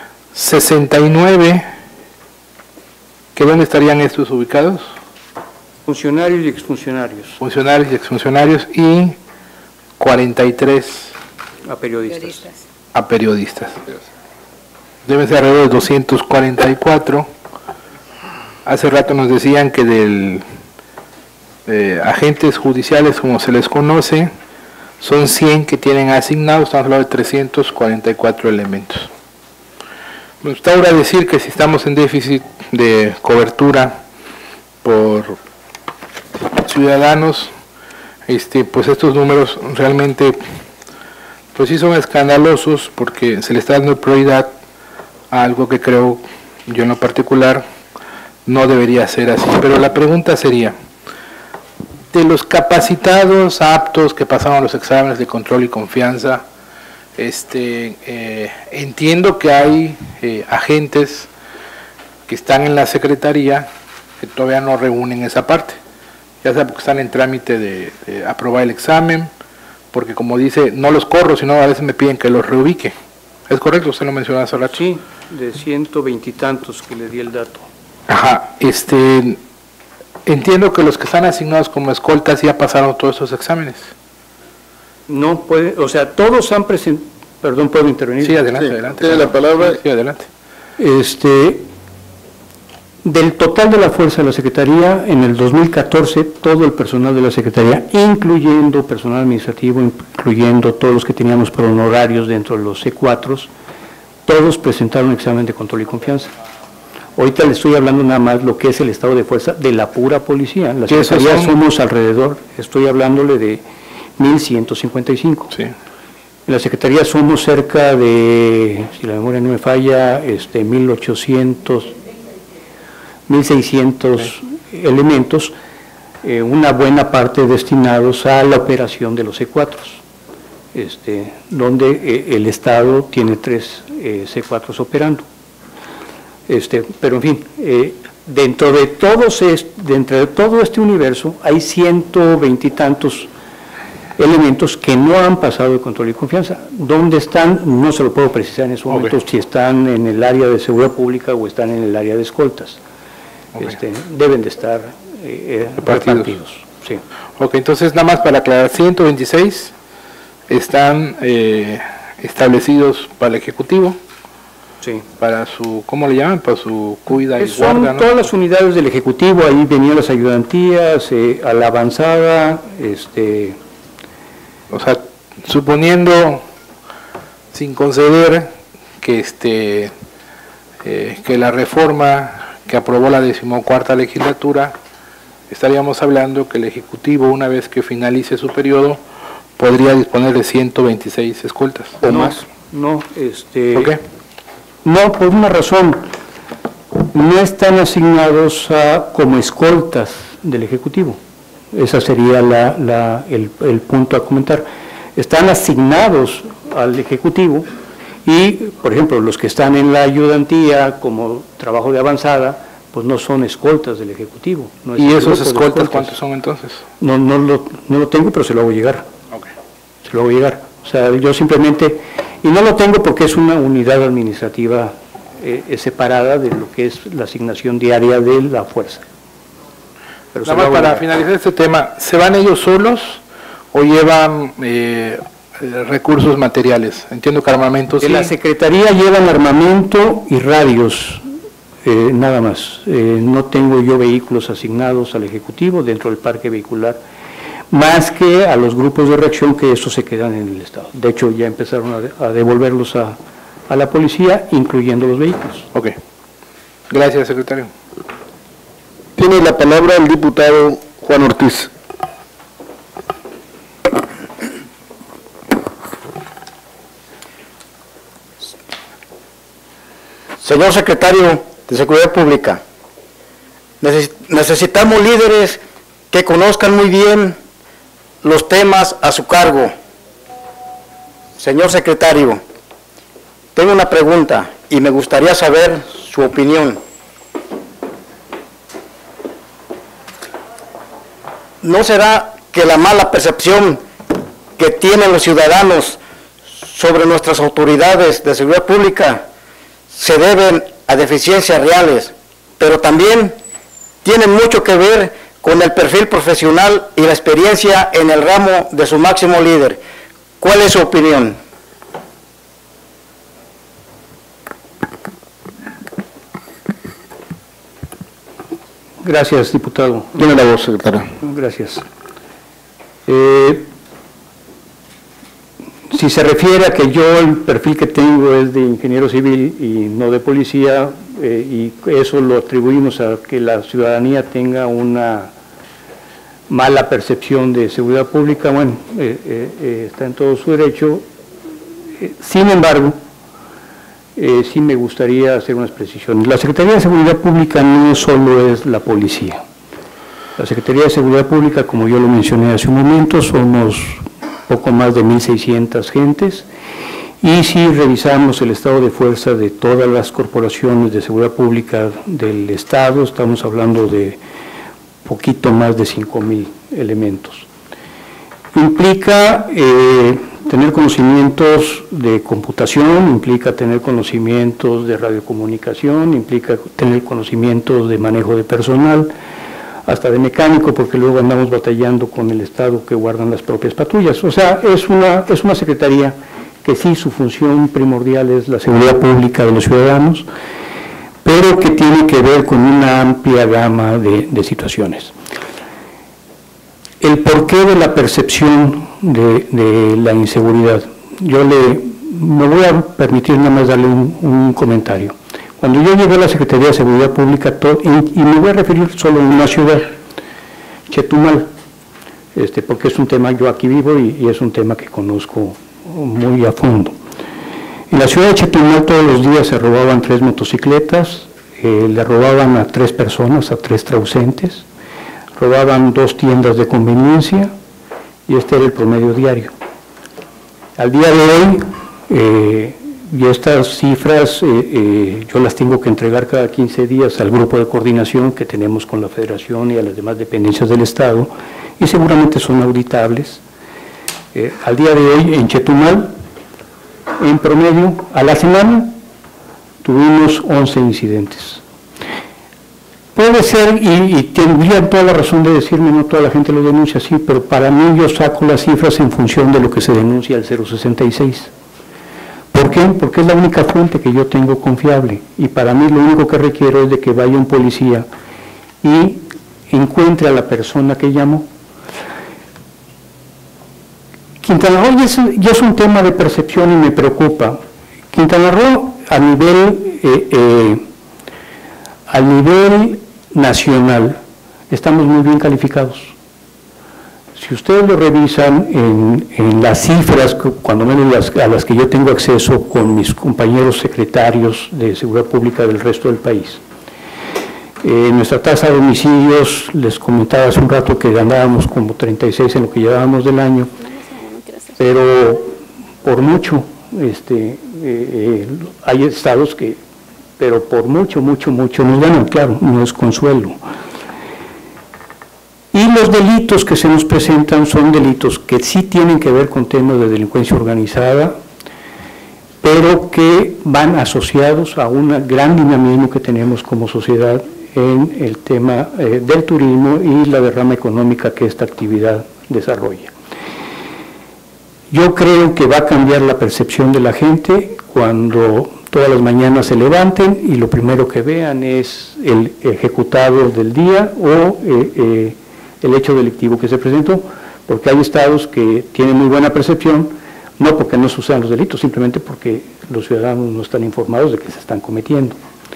69, ¿que dónde estarían estos ubicados? Funcionarios y exfuncionarios. Funcionarios y exfuncionarios, y 43 a periodistas. A periodistas. Deben ser alrededor de 244. Hace rato nos decían que del agentes judiciales, como se les conoce, son 100 que tienen asignados, estamos hablando de 344 elementos. Me gusta ahora decir que si estamos en déficit de cobertura por ciudadanos, pues estos números realmente pues sí son escandalosos, porque se le está dando prioridad a algo que creo yo en lo particular no debería ser así. Pero la pregunta sería, de los capacitados, aptos, que pasaron los exámenes de control y confianza, entiendo que hay agentes que están en la Secretaría que todavía no reúnen esa parte, ya sea porque están en trámite de aprobar el examen, porque como dice, no los corro, sino a veces me piden que los reubique. ¿Es correcto? Usted lo mencionó hace rato. Sí, de 120 y tantos que le di el dato. Ajá, entiendo que los que están asignados como escoltas ya pasaron todos esos exámenes. No puede, o sea, todos han presentado, perdón, ¿puedo intervenir? Sí, adelante, adelante. Tiene la palabra. Sí, adelante. Del total de la fuerza de la Secretaría, en el 2014, todo el personal de la Secretaría, incluyendo personal administrativo, incluyendo todos los que teníamos por honorarios dentro de los C4, todos presentaron examen de control y confianza. Ahorita le estoy hablando nada más lo que es el estado de fuerza de la pura policía. La Secretaría somos alrededor, estoy hablándole de 1,155. Sí. En la Secretaría somos cerca de, si la memoria no me falla, 1,600 elementos, una buena parte destinados a la operación de los C4, donde el Estado tiene 3 C4 operando. Pero en fin, dentro de todo este universo hay 120 y tantos elementos que no han pasado de control y confianza. ¿Dónde están? No se lo puedo precisar en estos momentos, si están en el área de seguridad pública o están en el área de escoltas. Deben de estar repartidos. Sí. Ok, entonces nada más para aclarar, 126 están establecidos para el Ejecutivo. Sí. Para su, ¿cómo le llaman? Para su cuida y guarda, son ¿no? todas las unidades del Ejecutivo, ahí venían las ayudantías, a la avanzada, O sea, suponiendo, sin conceder, que que la reforma que aprobó la 14ª legislatura, estaríamos hablando que el Ejecutivo, una vez que finalice su periodo, podría disponer de 126 escoltas o más. No, ¿Por qué? No, por una razón. No están asignados como escoltas del Ejecutivo. Ese sería el punto a comentar. Están asignados al Ejecutivo y, por ejemplo, los que están en la ayudantía como trabajo de avanzada, pues no son escoltas del Ejecutivo. No es ¿Y el esos grupo de escoltas cuántos son entonces? No lo tengo, pero se lo hago llegar. Okay. Se lo hago llegar. O sea, yo simplemente, y no lo tengo porque es una unidad administrativa separada de lo que es la asignación diaria de la fuerza. Pero nada más para finalizar este tema, ¿se van ellos solos o llevan recursos materiales? Entiendo que armamento sí. En la Secretaría llevan armamento y radios, nada más. No tengo yo vehículos asignados al Ejecutivo dentro del parque vehicular, más que a los grupos de reacción, que estos se quedan en el Estado. De hecho, ya empezaron a devolverlos a la policía, incluyendo los vehículos. Ok. Gracias, secretario. Tiene la palabra el diputado Juan Ortiz. Señor secretario de Seguridad Pública, necesitamos líderes que conozcan muy bien los temas a su cargo. Señor secretario, tengo una pregunta y me gustaría saber su opinión. ¿No será que la mala percepción que tienen los ciudadanos sobre nuestras autoridades de seguridad pública se deben a deficiencias reales, pero también tienen mucho que ver con el perfil profesional y la experiencia en el ramo de su máximo líder? ¿Cuál es su opinión? Gracias, diputado. Tiene la voz, secretario. Gracias. Si se refiere a que yo el perfil que tengo es de ingeniero civil y no de policía, y eso lo atribuimos a que la ciudadanía tenga una mala percepción de seguridad pública, bueno, está en todo su derecho. Sin embargo, sí me gustaría hacer unas precisiones. La Secretaría de Seguridad Pública no solo es la policía. La Secretaría de Seguridad Pública, como yo lo mencioné hace un momento, somos poco más de 1,600 gentes, y si revisamos el estado de fuerza de todas las corporaciones de seguridad pública del Estado, estamos hablando de poquito más de 5,000 elementos. Implica tener conocimientos de computación, implica tener conocimientos de radiocomunicación, implica tener conocimientos de manejo de personal, hasta de mecánico, porque luego andamos batallando con el Estado que guardan las propias patrullas. O sea, es una secretaría que sí, su función primordial es la seguridad pública de los ciudadanos, pero que tiene que ver con una amplia gama de situaciones. El porqué de la percepción de la inseguridad. Me voy a permitir nada más darle un comentario. Cuando yo llegué a la Secretaría de Seguridad Pública, y me voy a referir solo a una ciudad, Chetumal, porque es un tema, yo aquí vivo y es un tema que conozco muy a fondo. En la ciudad de Chetumal todos los días se robaban 3 motocicletas, le robaban a 3 personas, a 3 transeúntes, robaban 2 tiendas de conveniencia, y este era el promedio diario. Al día de hoy, y estas cifras yo las tengo que entregar cada 15 días al grupo de coordinación que tenemos con la Federación y a las demás dependencias del Estado, y seguramente son auditables. Al día de hoy en Chetumal, en promedio, a la semana, tuvimos 11 incidentes. Puede ser, y tendría toda la razón de decirme, no toda la gente lo denuncia así, pero para mí yo saco las cifras en función de lo que se denuncia al 066. ¿Por qué? Porque es la única fuente que yo tengo confiable, y para mí lo único que requiero es de que vaya un policía y encuentre a la persona que llamó. Quintana Roo ya es un tema de percepción y me preocupa. Quintana Roo a nivel nacional estamos muy bien calificados. Si Si ustedes lo revisan en las cifras, cuando menos a las que yo tengo acceso con mis compañeros secretarios de Seguridad Pública del resto del país, nuestra tasa de homicidios, les comentaba hace un rato que ganábamos como 36 en lo que llevábamos del año, pero por mucho, hay estados que, pero por mucho nos ganan, claro, no es consuelo. Y los delitos que se nos presentan son delitos que sí tienen que ver con temas de delincuencia organizada, pero que van asociados a un gran dinamismo que tenemos como sociedad en el tema del turismo y la derrama económica que esta actividad desarrolla. Yo creo que va a cambiar la percepción de la gente cuando todas las mañanas se levanten y lo primero que vean es el ejecutado del día o el hecho delictivo que se presentó, porque hay estados que tienen muy buena percepción, no porque no sucedan los delitos, simplemente porque los ciudadanos no están informados de que se están cometiendo.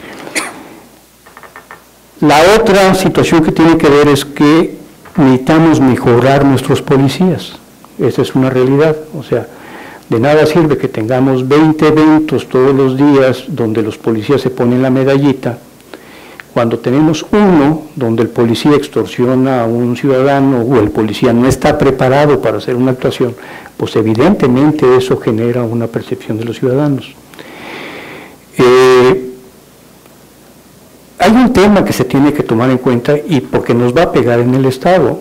La otra situación que tiene que ver es que necesitamos mejorar nuestros policías, esa es una realidad, o sea, de nada sirve que tengamos 20 eventos todos los días donde los policías se ponen la medallita, cuando tenemos uno donde el policía extorsiona a un ciudadano o el policía no está preparado para hacer una actuación, pues evidentemente eso genera una percepción de los ciudadanos. Hay un tema que se tiene que tomar en cuenta y porque nos va a pegar en el Estado.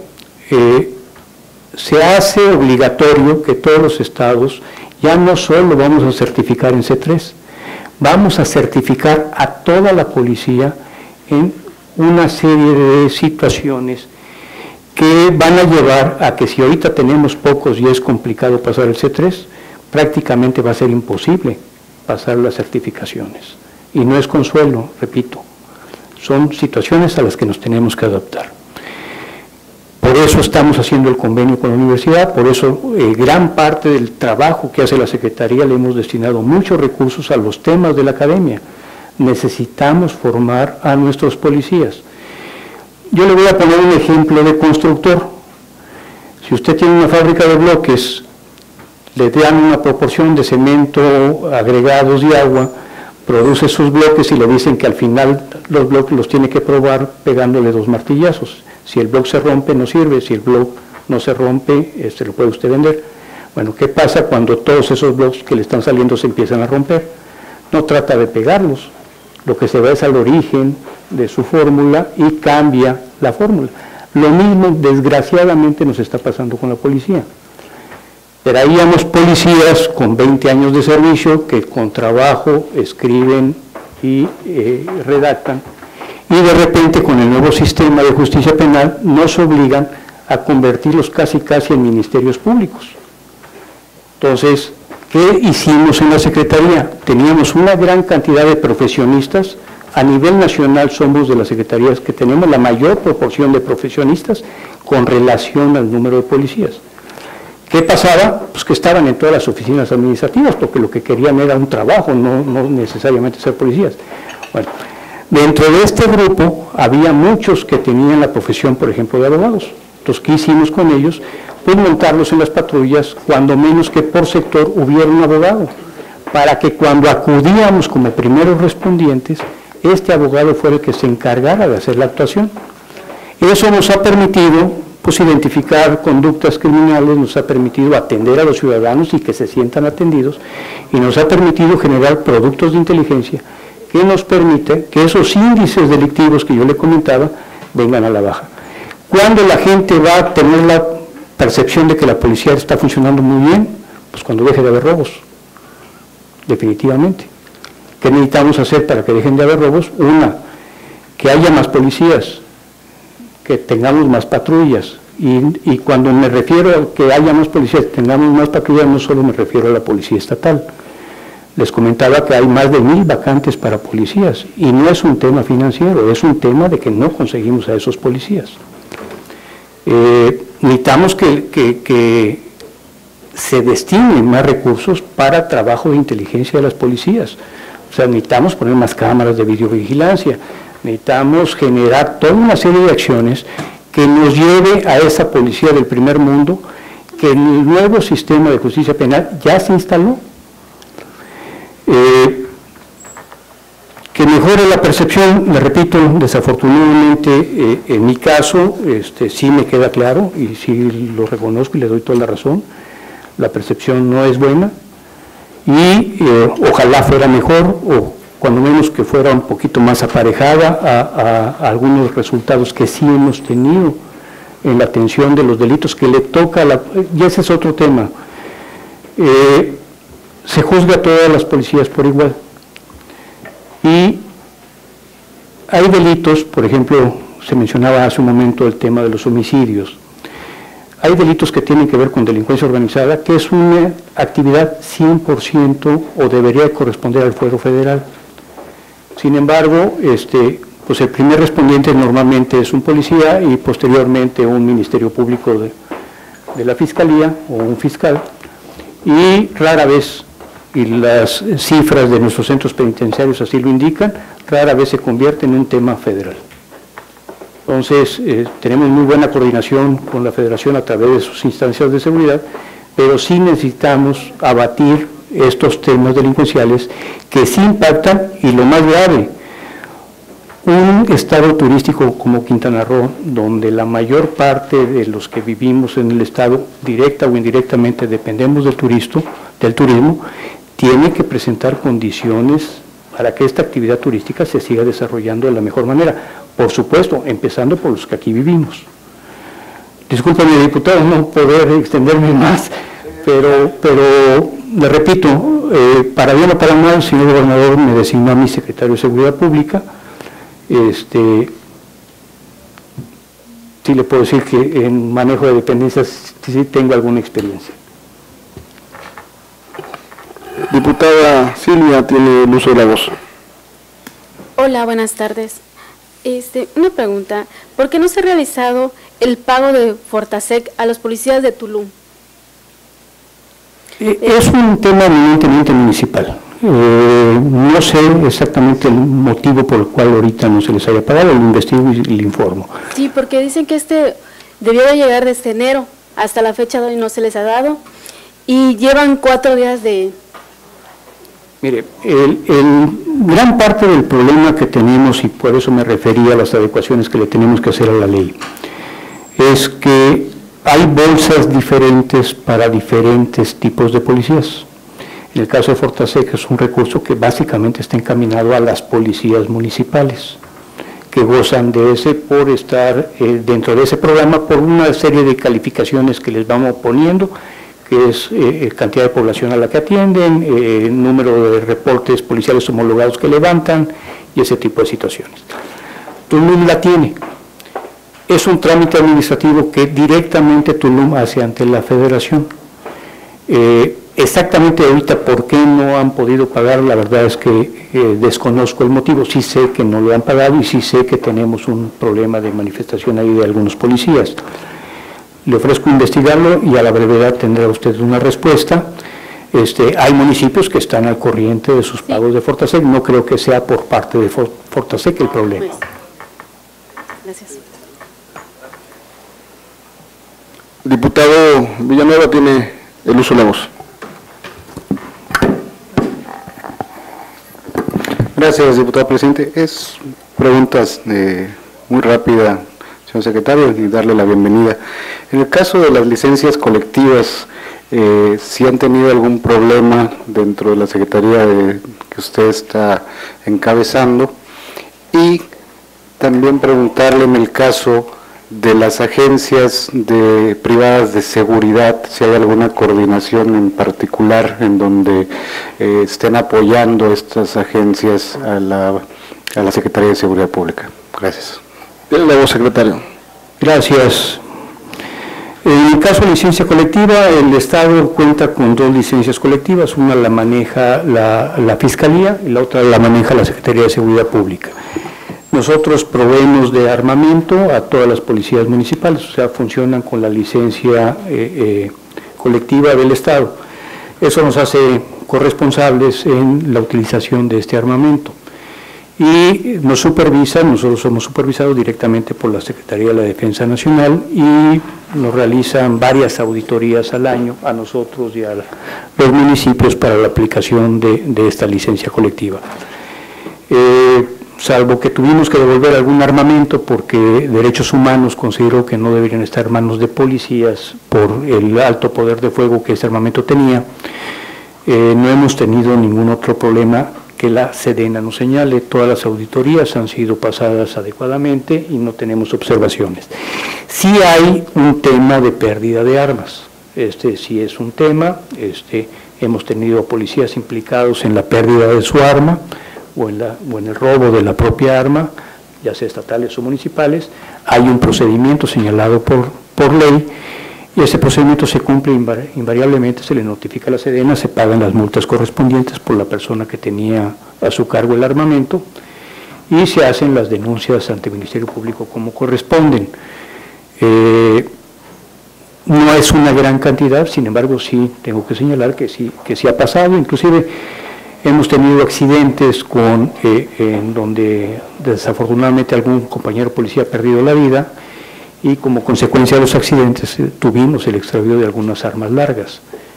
Se hace obligatorio que todos los estados ya no solo vamos a certificar en C3, vamos a certificar a toda la policía en una serie de situaciones que van a llevar a que si ahorita tenemos pocos y es complicado pasar el C3, prácticamente va a ser imposible pasar las certificaciones. Y no es consuelo, repito, son situaciones a las que nos tenemos que adaptar. Por eso estamos haciendo el convenio con la universidad, por eso gran parte del trabajo que hace la Secretaría le hemos destinado muchos recursos a los temas de la academia. Necesitamos formar a nuestros policías. Yo le voy a poner un ejemplo de constructor. Si usted tiene una fábrica de bloques, le dan una proporción de cemento, agregados y agua, produce sus bloques y le dicen que al final los bloques los tiene que probar pegándole 2 martillazos. Si el bloque se rompe, no sirve. Si el bloque no se rompe, lo puede usted vender. Bueno, ¿qué pasa cuando todos esos bloques que le están saliendo se empiezan a romper? No trata de pegarlos. Lo que se va es al origen de su fórmula y cambia la fórmula. Lo mismo, desgraciadamente, nos está pasando con la policía. Traíamos policías con 20 años de servicio que con trabajo escriben y redactan, y de repente con el nuevo sistema de justicia penal nos obligan a convertirlos casi en ministerios públicos. Entonces, ¿qué hicimos en la Secretaría? Teníamos una gran cantidad de profesionistas. A nivel nacional somos de las secretarías que tenemos la mayor proporción de profesionistas con relación al número de policías. ¿Qué pasaba? Pues que estaban en todas las oficinas administrativas, porque lo que querían era un trabajo, no necesariamente ser policías. Bueno, dentro de este grupo había muchos que tenían la profesión, por ejemplo, de abogados. Entonces, ¿qué hicimos con ellos? Pues montarlos en las patrullas, cuando menos que por sector hubiera un abogado, para que cuando acudíamos como primeros respondientes, este abogado fuera el que se encargara de hacer la actuación. Eso nos ha permitido pues identificar conductas criminales, nos ha permitido atender a los ciudadanos y que se sientan atendidos, y nos ha permitido generar productos de inteligencia que nos permite que esos índices delictivos que yo le comentaba vengan a la baja. ¿Cuándo la gente va a tener la percepción de que la policía está funcionando muy bien? Pues cuando deje de haber robos, definitivamente. ¿Qué necesitamos hacer para que dejen de haber robos? Una, que haya más policías, que tengamos más patrullas, y cuando me refiero a que haya más policías, tengamos más patrullas, no solo me refiero a la policía estatal. Les comentaba que hay más de 1000 vacantes para policías, y no es un tema financiero, es un tema de que no conseguimos a esos policías. Necesitamos que se destinen más recursos para trabajo de inteligencia de las policías. O sea, necesitamos poner más cámaras de videovigilancia, necesitamos generar toda una serie de acciones que nos lleve a esa policía del primer mundo que en el nuevo sistema de justicia penal ya se instaló. Que mejore la percepción, le repito, desafortunadamente en mi caso sí me queda claro y sí lo reconozco y le doy toda la razón, la percepción no es buena y ojalá fuera mejor o cuando menos que fuera un poquito más aparejada a algunos resultados que sí hemos tenido en la atención de los delitos que le toca, y ese es otro tema, se juzga a todas las policías por igual. Y hay delitos, por ejemplo, se mencionaba hace un momento el tema de los homicidios. Hay delitos que tienen que ver con delincuencia organizada, que es una actividad 100% o debería corresponder al fuero federal. Sin embargo, pues el primer respondiente normalmente es un policía y posteriormente un ministerio público de la fiscalía o un fiscal. Y rara vez, y las cifras de nuestros centros penitenciarios así lo indican, rara vez se convierte en un tema federal. Entonces, tenemos muy buena coordinación con la Federación a través de sus instancias de seguridad, pero sí necesitamos abatir estos temas delincuenciales que sí impactan, y lo más grave, un estado turístico como Quintana Roo, donde la mayor parte de los que vivimos en el estado, directa o indirectamente, dependemos del turismo, tiene que presentar condiciones para que esta actividad turística se siga desarrollando de la mejor manera. Por supuesto, empezando por los que aquí vivimos. Discúlpame, diputado, no poder extenderme más, pero le repito, para bien o para mal, el señor gobernador me designó a mi secretario de Seguridad Pública. Sí le puedo decir que en manejo de dependencias sí tengo alguna experiencia. Diputada Silvia, tiene el uso de la voz. Hola, buenas tardes. Una pregunta, ¿por qué no se ha realizado el pago de Fortasec a los policías de Tulum? Es un tema eminentemente municipal. No sé exactamente el motivo por el cual ahorita no se les haya pagado, lo investigo y le informo. Sí, porque dicen que debió de llegar desde enero hasta la fecha de hoy no se les ha dado y llevan 4 días de... Mire, gran parte del problema que tenemos, y por eso me refería a las adecuaciones que le tenemos que hacer a la ley, es que hay bolsas diferentes para diferentes tipos de policías. En el caso de Fortasec es un recurso que básicamente está encaminado a las policías municipales, que gozan de ese por estar dentro de ese programa por una serie de calificaciones que les vamos poniendo, que es cantidad de población a la que atienden, número de reportes policiales homologados que levantan y ese tipo de situaciones. Tulum la tiene. Es un trámite administrativo que directamente Tulum hace ante la Federación. Exactamente ahorita por qué no han podido pagar, la verdad es que desconozco el motivo. Sí sé que no lo han pagado y sí sé que tenemos un problema de manifestación ahí de algunos policías. Le ofrezco investigarlo y a la brevedad tendrá usted una respuesta. Hay municipios que están al corriente de sus pagos de Fortasec, no creo que sea por parte de Fortasec el problema. Gracias. Diputado Villanueva, tiene el uso de la voz. Gracias, diputado presidente. Es preguntas muy rápida, señor secretario, y darle la bienvenida. En el caso de las licencias colectivas, si han tenido algún problema dentro de la secretaría que usted está encabezando, y también preguntarle en el caso de las agencias privadas de seguridad, si hay alguna coordinación en particular en donde estén apoyando estas agencias a la Secretaría de Seguridad Pública. Gracias. Tiene la voz, secretario. Gracias. En el caso de licencia colectiva, el Estado cuenta con 2 licencias colectivas, una la maneja la Fiscalía y la otra la maneja la Secretaría de Seguridad Pública. Nosotros proveemos de armamento a todas las policías municipales, o sea, funcionan con la licencia colectiva del Estado. Eso nos hace corresponsables en la utilización de este armamento. y nos supervisan. Nosotros somos supervisados directamente por la Secretaría de la Defensa Nacional y nos realizan varias auditorías al año a nosotros y a los municipios para la aplicación de esta licencia colectiva. Salvo que tuvimos que devolver algún armamento porque Derechos Humanos consideró que no deberían estar en manos de policías por el alto poder de fuego que ese armamento tenía, no hemos tenido ningún otro problema que la Sedena nos señale. Todas las auditorías han sido pasadas adecuadamente y no tenemos observaciones. Sí hay un tema de pérdida de armas, sí es un tema, hemos tenido policías implicados en la pérdida de su arma, o en el robo de la propia arma, ya sea estatales o municipales. Hay un procedimiento señalado por ley y ese procedimiento se cumple invariablemente, se le notifica a la Sedena, se pagan las multas correspondientes por la persona que tenía a su cargo el armamento y se hacen las denuncias ante el Ministerio Público como corresponden. No es una gran cantidad, sin embargo sí tengo que señalar que sí ha pasado. Inclusive hemos tenido accidentes en donde desafortunadamente algún compañero policía ha perdido la vida y como consecuencia de los accidentes tuvimos el extravío de algunas armas largas.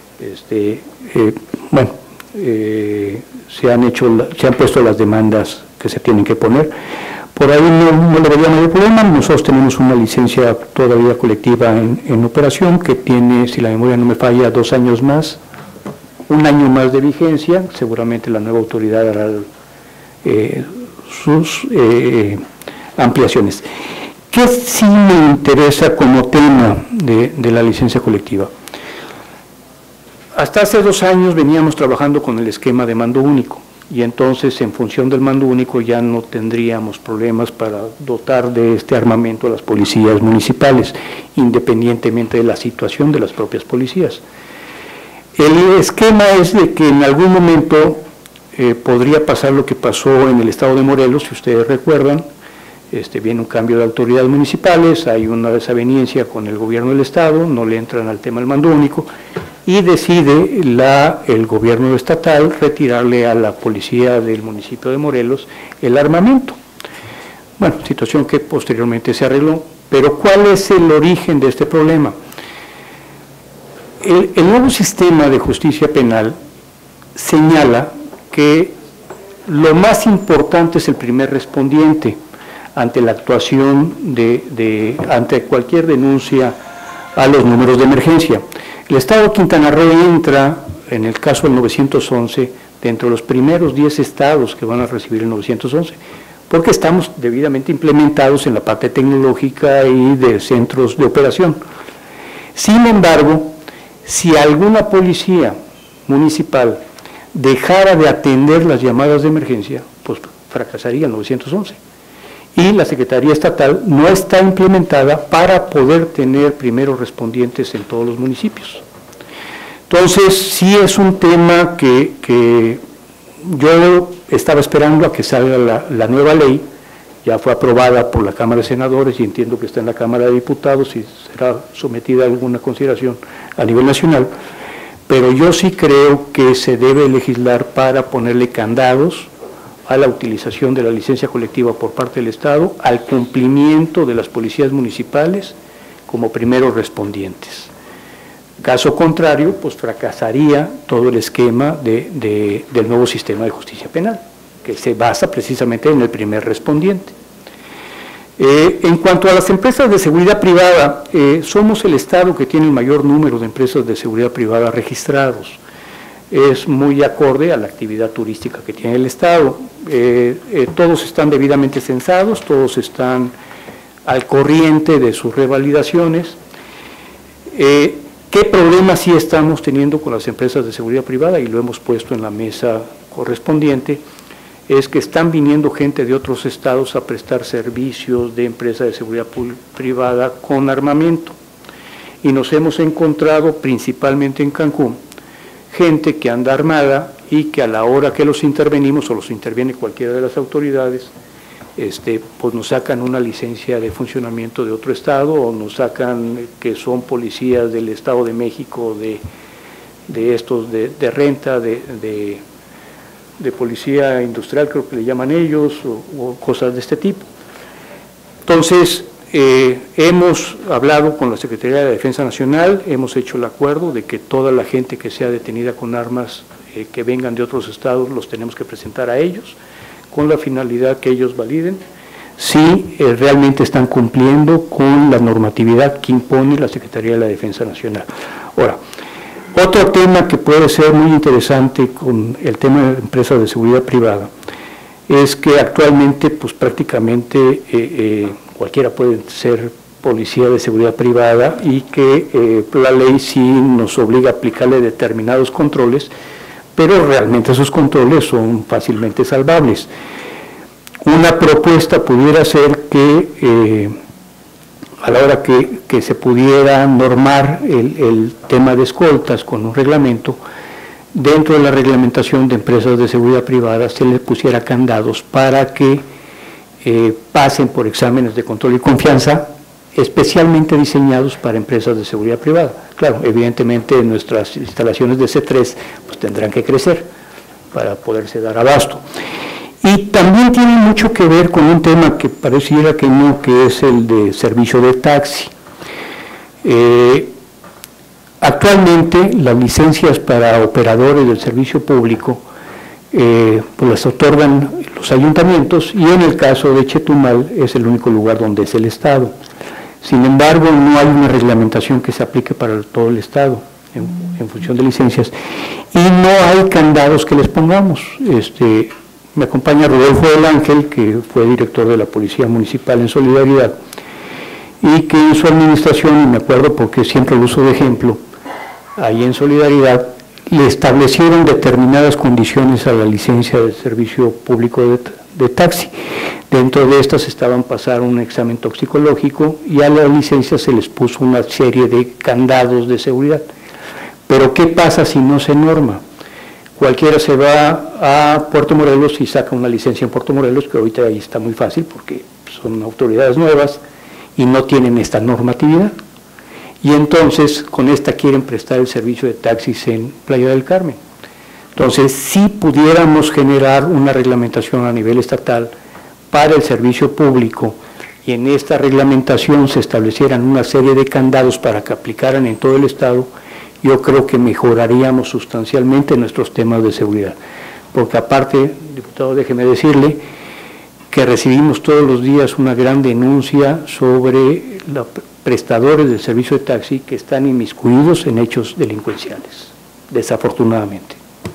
Se han puesto las demandas que se tienen que poner. Por ahí no debería haber problema. Nosotros tenemos una licencia todavía colectiva en operación que tiene, si la memoria no me falla, 2 años más. Un año más de vigencia. Seguramente la nueva autoridad hará sus ampliaciones. ¿Qué sí me interesa como tema de la licencia colectiva? Hasta hace 2 años veníamos trabajando con el esquema de mando único y entonces en función del mando único ya no tendríamos problemas para dotar de este armamento a las policías municipales, independientemente de la situación de las propias policías. El esquema es de que en algún momento podría pasar lo que pasó en el estado de Morelos, si ustedes recuerdan. Viene un cambio de autoridades municipales, hay una desaveniencia con el gobierno del estado, no le entran al tema del mando único y decide el gobierno estatal retirarle a la policía del municipio de Morelos el armamento. Bueno, situación que posteriormente se arregló, pero ¿cuál es el origen de este problema? El nuevo sistema de justicia penal señala que lo más importante es el primer respondiente ante la actuación ante cualquier denuncia a los números de emergencia. El Estado de Quintana Roo entra, en el caso del 911, dentro de los primeros 10 estados que van a recibir el 911, porque estamos debidamente implementados en la parte tecnológica y de centros de operación. Sin embargo, si alguna policía municipal dejara de atender las llamadas de emergencia, pues fracasaría el 911. Y la Secretaría Estatal no está implementada para poder tener primeros respondientes en todos los municipios. Entonces, sí es un tema que yo estaba esperando a que salga la nueva ley, ya fue aprobada por la Cámara de Senadores y entiendo que está en la Cámara de Diputados y será sometida a alguna consideración a nivel nacional, pero yo sí creo que se debe legislar para ponerle candados a la utilización de la licencia colectiva por parte del Estado, al cumplimiento de las policías municipales como primeros respondientes. Caso contrario, pues fracasaría todo el esquema del nuevo sistema de justicia penal, que se basa precisamente en el primer respondiente. En cuanto a las empresas de seguridad privada, somos el Estado que tiene el mayor número de empresas de seguridad privada registrados. Es muy acorde a la actividad turística que tiene el Estado. Todos están debidamente censados, todos están al corriente de sus revalidaciones. ¿Qué problemas sí estamos teniendo con las empresas de seguridad privada? Y lo hemos puesto en la mesa correspondiente, es que están viniendo gente de otros estados a prestar servicios de empresas de seguridad privada con armamento. Y nos hemos encontrado, principalmente en Cancún, gente que anda armada y que a la hora que los intervenimos o los interviene cualquiera de las autoridades, pues nos sacan una licencia de funcionamiento de otro estado o nos sacan que son policías del Estado de México, de renta, de de policía industrial, creo que le llaman ellos, o cosas de este tipo. Entonces, hemos hablado con la Secretaría de Defensa Nacional, hemos hecho el acuerdo de que toda la gente que sea detenida con armas que vengan de otros estados los tenemos que presentar a ellos, con la finalidad que ellos validen si realmente están cumpliendo con la normatividad que impone la Secretaría de la Defensa Nacional. Ahora, otro tema que puede ser muy interesante con el tema de empresas de seguridad privada es que actualmente pues prácticamente cualquiera puede ser policía de seguridad privada y que la ley sí nos obliga a aplicarle determinados controles, pero realmente esos controles son fácilmente salvables. Una propuesta pudiera ser que a la hora que se pudiera normar el tema de escoltas con un reglamento, dentro de la reglamentación de empresas de seguridad privada se le pusiera candados para que pasen por exámenes de control y confianza especialmente diseñados para empresas de seguridad privada. Claro, evidentemente nuestras instalaciones de C3 pues tendrán que crecer para poderse dar abasto. Y también tiene mucho que ver con un tema que pareciera que no, que es el de servicio de taxi. Actualmente las licencias para operadores del servicio público pues las otorgan los ayuntamientos y en el caso de Chetumal es el único lugar donde es el Estado. Sin embargo, no hay una reglamentación que se aplique para todo el Estado en función de licencias y no hay candados que les pongamos. Me acompaña Rodolfo del Ángel, que fue director de la Policía Municipal en Solidaridad, y que en su administración, y me acuerdo porque siempre lo uso de ejemplo, ahí en Solidaridad, le establecieron determinadas condiciones a la licencia de servicio público de taxi. Dentro de estas estaban pasar un examen toxicológico y a la licencia se les puso una serie de candados de seguridad. Pero ¿qué pasa si no se norma? Cualquiera se va a Puerto Morelos y saca una licencia en Puerto Morelos, que ahorita ahí está muy fácil porque son autoridades nuevas y no tienen esta normatividad. Y entonces con esta quieren prestar el servicio de taxis en Playa del Carmen. Entonces, si pudiéramos generar una reglamentación a nivel estatal para el servicio público y en esta reglamentación se establecieran una serie de candados para que aplicaran en todo el Estado, yo creo que mejoraríamos sustancialmente nuestros temas de seguridad. Porque aparte, diputado, déjeme decirle que recibimos todos los días una gran denuncia sobre los prestadores del servicio de taxi que están inmiscuidos en hechos delincuenciales, desafortunadamente.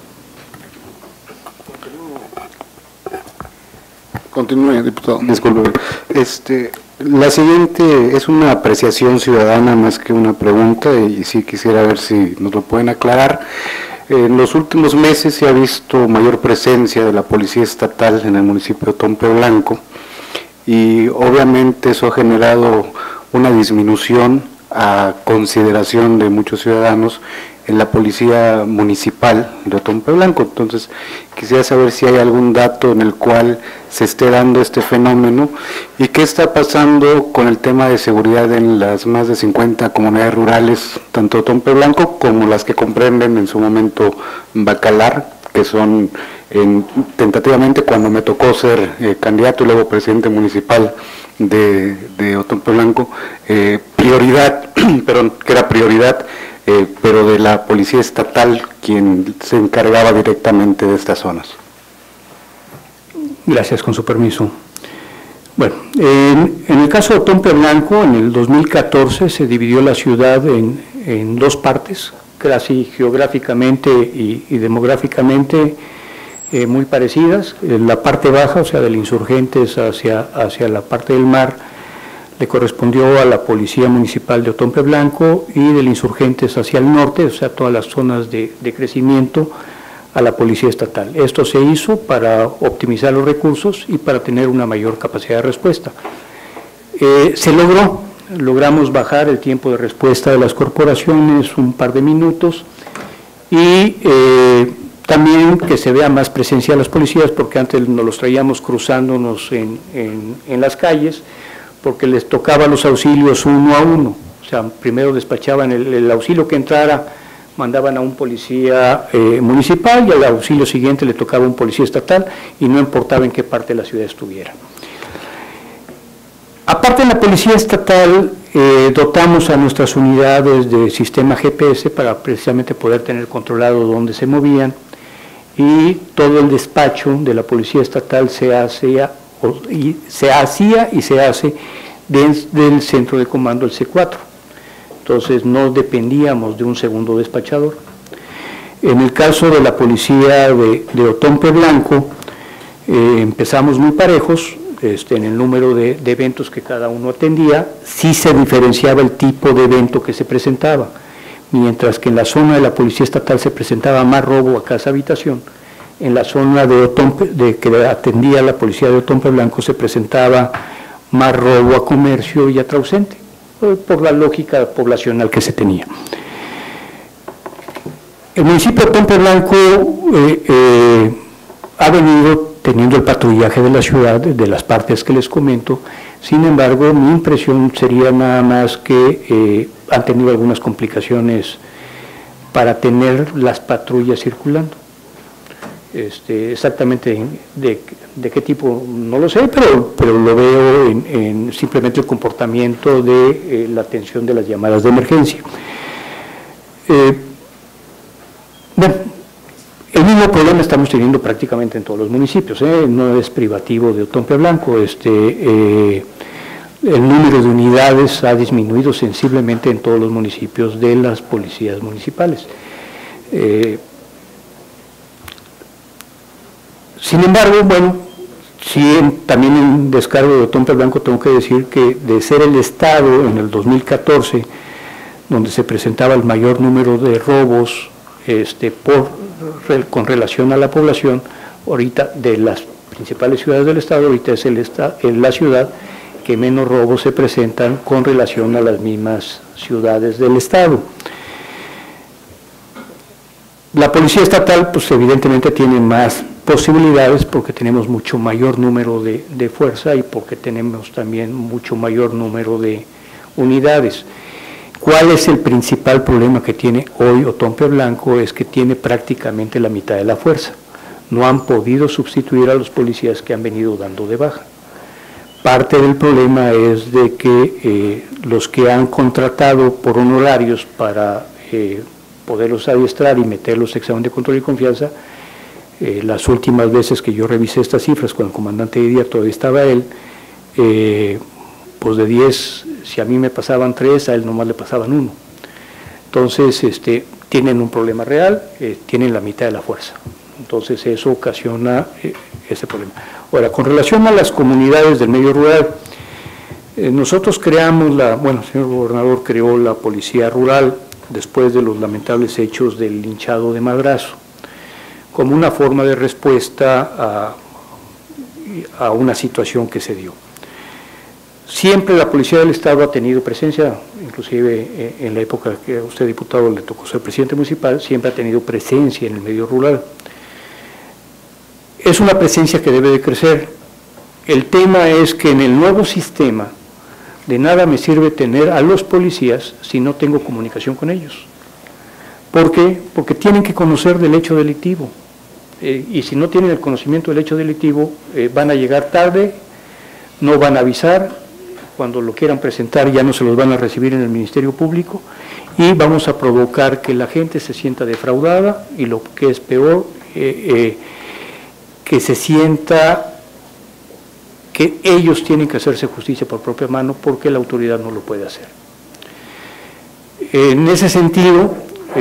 Continúe, diputado. Disculpe. La siguiente es una apreciación ciudadana más que una pregunta y sí quisiera ver si nos lo pueden aclarar. En los últimos meses se ha visto mayor presencia de la Policía Estatal en el municipio de Otompe Blanco y obviamente eso ha generado una disminución a consideración de muchos ciudadanos en la Policía Municipal de Otompe Blanco. Entonces, quisiera saber si hay algún dato en el cual se esté dando este fenómeno y qué está pasando con el tema de seguridad en las más de 50 comunidades rurales, tanto Otompe Blanco como las que comprenden en su momento Bacalar, que son tentativamente cuando me tocó ser candidato y luego presidente municipal de Otompe Blanco, prioridad, perdón, que era prioridad, pero de la Policía Estatal, quien se encargaba directamente de estas zonas. Gracias, con su permiso. Bueno, en el caso de Otompe Blanco, en el 2014 se dividió la ciudad en dos partes, casi geográficamente y demográficamente muy parecidas. La parte baja, o sea, del Insurgentes hacia la parte del mar, le correspondió a la Policía Municipal de Otompe Blanco y del Insurgentes hacia el norte, o sea, todas las zonas de crecimiento, a la Policía Estatal. Esto se hizo para optimizar los recursos y para tener una mayor capacidad de respuesta. Se logramos bajar el tiempo de respuesta de las corporaciones un par de minutos y también que se vea más presencia de las policías, porque antes nos los traíamos cruzándonos en las calles, porque les tocaba los auxilios uno a uno, o sea, primero despachaban el auxilio que entrara mandaban a un policía municipal y al auxilio siguiente le tocaba un policía estatal y no importaba en qué parte de la ciudad estuviera. Aparte de la policía estatal, dotamos a nuestras unidades de sistema GPS para precisamente poder tener controlado dónde se movían, y todo el despacho de la policía estatal se hacía y se hace desde el centro de comando, el C4. Entonces no dependíamos de un segundo despachador. En el caso de la policía de Otompe Blanco, empezamos muy parejos en el número de eventos que cada uno atendía. Sí se diferenciaba el tipo de evento que se presentaba, mientras que en la zona de la policía estatal se presentaba más robo a casa habitación. En la zona de Otompe, que atendía la policía de Otompe Blanco, se presentaba más robo a comercio y a trausente, por la lógica poblacional que se tenía. El municipio de Otompe Blanco ha venido teniendo el patrullaje de la ciudad, de las partes que les comento. Sin embargo, mi impresión sería nada más que han tenido algunas complicaciones para tener las patrullas circulando. Exactamente de qué tipo no lo sé, pero lo veo en simplemente el comportamiento de la atención de las llamadas de emergencia. Bueno, el mismo problema estamos teniendo prácticamente en todos los municipios, no es privativo de Otompe Blanco. El número de unidades ha disminuido sensiblemente en todos los municipios de las policías municipales. Sin embargo, bueno, sí, también en descargo de Otompe Blanco tengo que decir que de ser el estado en el 2014 donde se presentaba el mayor número de robos con relación a la población, ahorita de las principales ciudades del estado, ahorita es la ciudad que menos robos se presentan con relación a las mismas ciudades del estado. La policía estatal, pues evidentemente tiene más posibilidades porque tenemos mucho mayor número de fuerza y porque tenemos también mucho mayor número de unidades. ¿Cuál es el principal problema que tiene hoy Otompe Blanco? Es que tiene prácticamente la mitad de la fuerza. No han podido sustituir a los policías que han venido dando de baja. Parte del problema es de que los que han contratado por honorarios para poderlos adiestrar y meterlos a examen de control y confianza, las últimas veces que yo revisé estas cifras con el comandante de día, todavía estaba él, pues de 10, si a mí me pasaban 3, a él nomás le pasaban 1. Entonces, tienen un problema real, tienen la mitad de la fuerza. Entonces, eso ocasiona ese problema. Ahora, con relación a las comunidades del medio rural, nosotros creamos el señor gobernador creó la policía rural después de los lamentables hechos del linchado de Madrazo, como una forma de respuesta a una situación que se dio. Siempre la Policía del Estado ha tenido presencia, inclusive en la época que a usted, diputado, le tocó ser presidente municipal, siempre ha tenido presencia en el medio rural. Es una presencia que debe de crecer. El tema es que en el nuevo sistema de nada me sirve tener a los policías si no tengo comunicación con ellos. ¿Por qué? Porque tienen que conocer del hecho delictivo. Y si no tienen el conocimiento del hecho delictivo, van a llegar tarde, no van a avisar, cuando lo quieran presentar ya no se los van a recibir en el Ministerio Público y vamos a provocar que la gente se sienta defraudada y lo que es peor, que se sienta que ellos tienen que hacerse justicia por propia mano porque la autoridad no lo puede hacer. En ese sentido,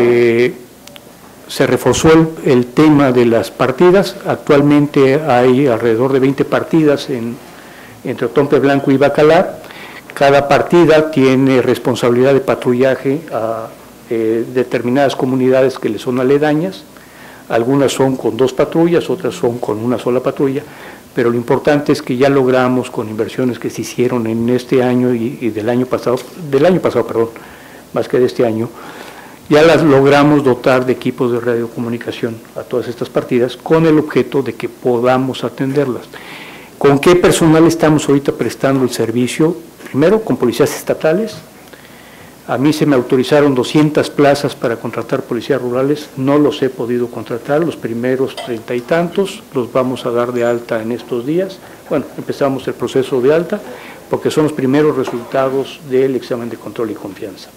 se reforzó el tema de las partidas. Actualmente hay alrededor de 20 partidas entre Otompe Blanco y Bacalar. Cada partida tiene responsabilidad de patrullaje a determinadas comunidades que le son aledañas. Algunas son con 2 patrullas, otras son con una sola patrulla, pero lo importante es que ya logramos, con inversiones que se hicieron en este año y del año pasado, más que de este año, ya las logramos dotar de equipos de radiocomunicación a todas estas partidas con el objeto de que podamos atenderlas. ¿Con qué personal estamos ahorita prestando el servicio? Primero, con policías estatales, A mí se me autorizaron 200 plazas para contratar policías rurales, no los he podido contratar, los primeros 30 y tantos los vamos a dar de alta en estos días. Bueno, empezamos el proceso de alta porque son los primeros resultados del examen de control y confianza.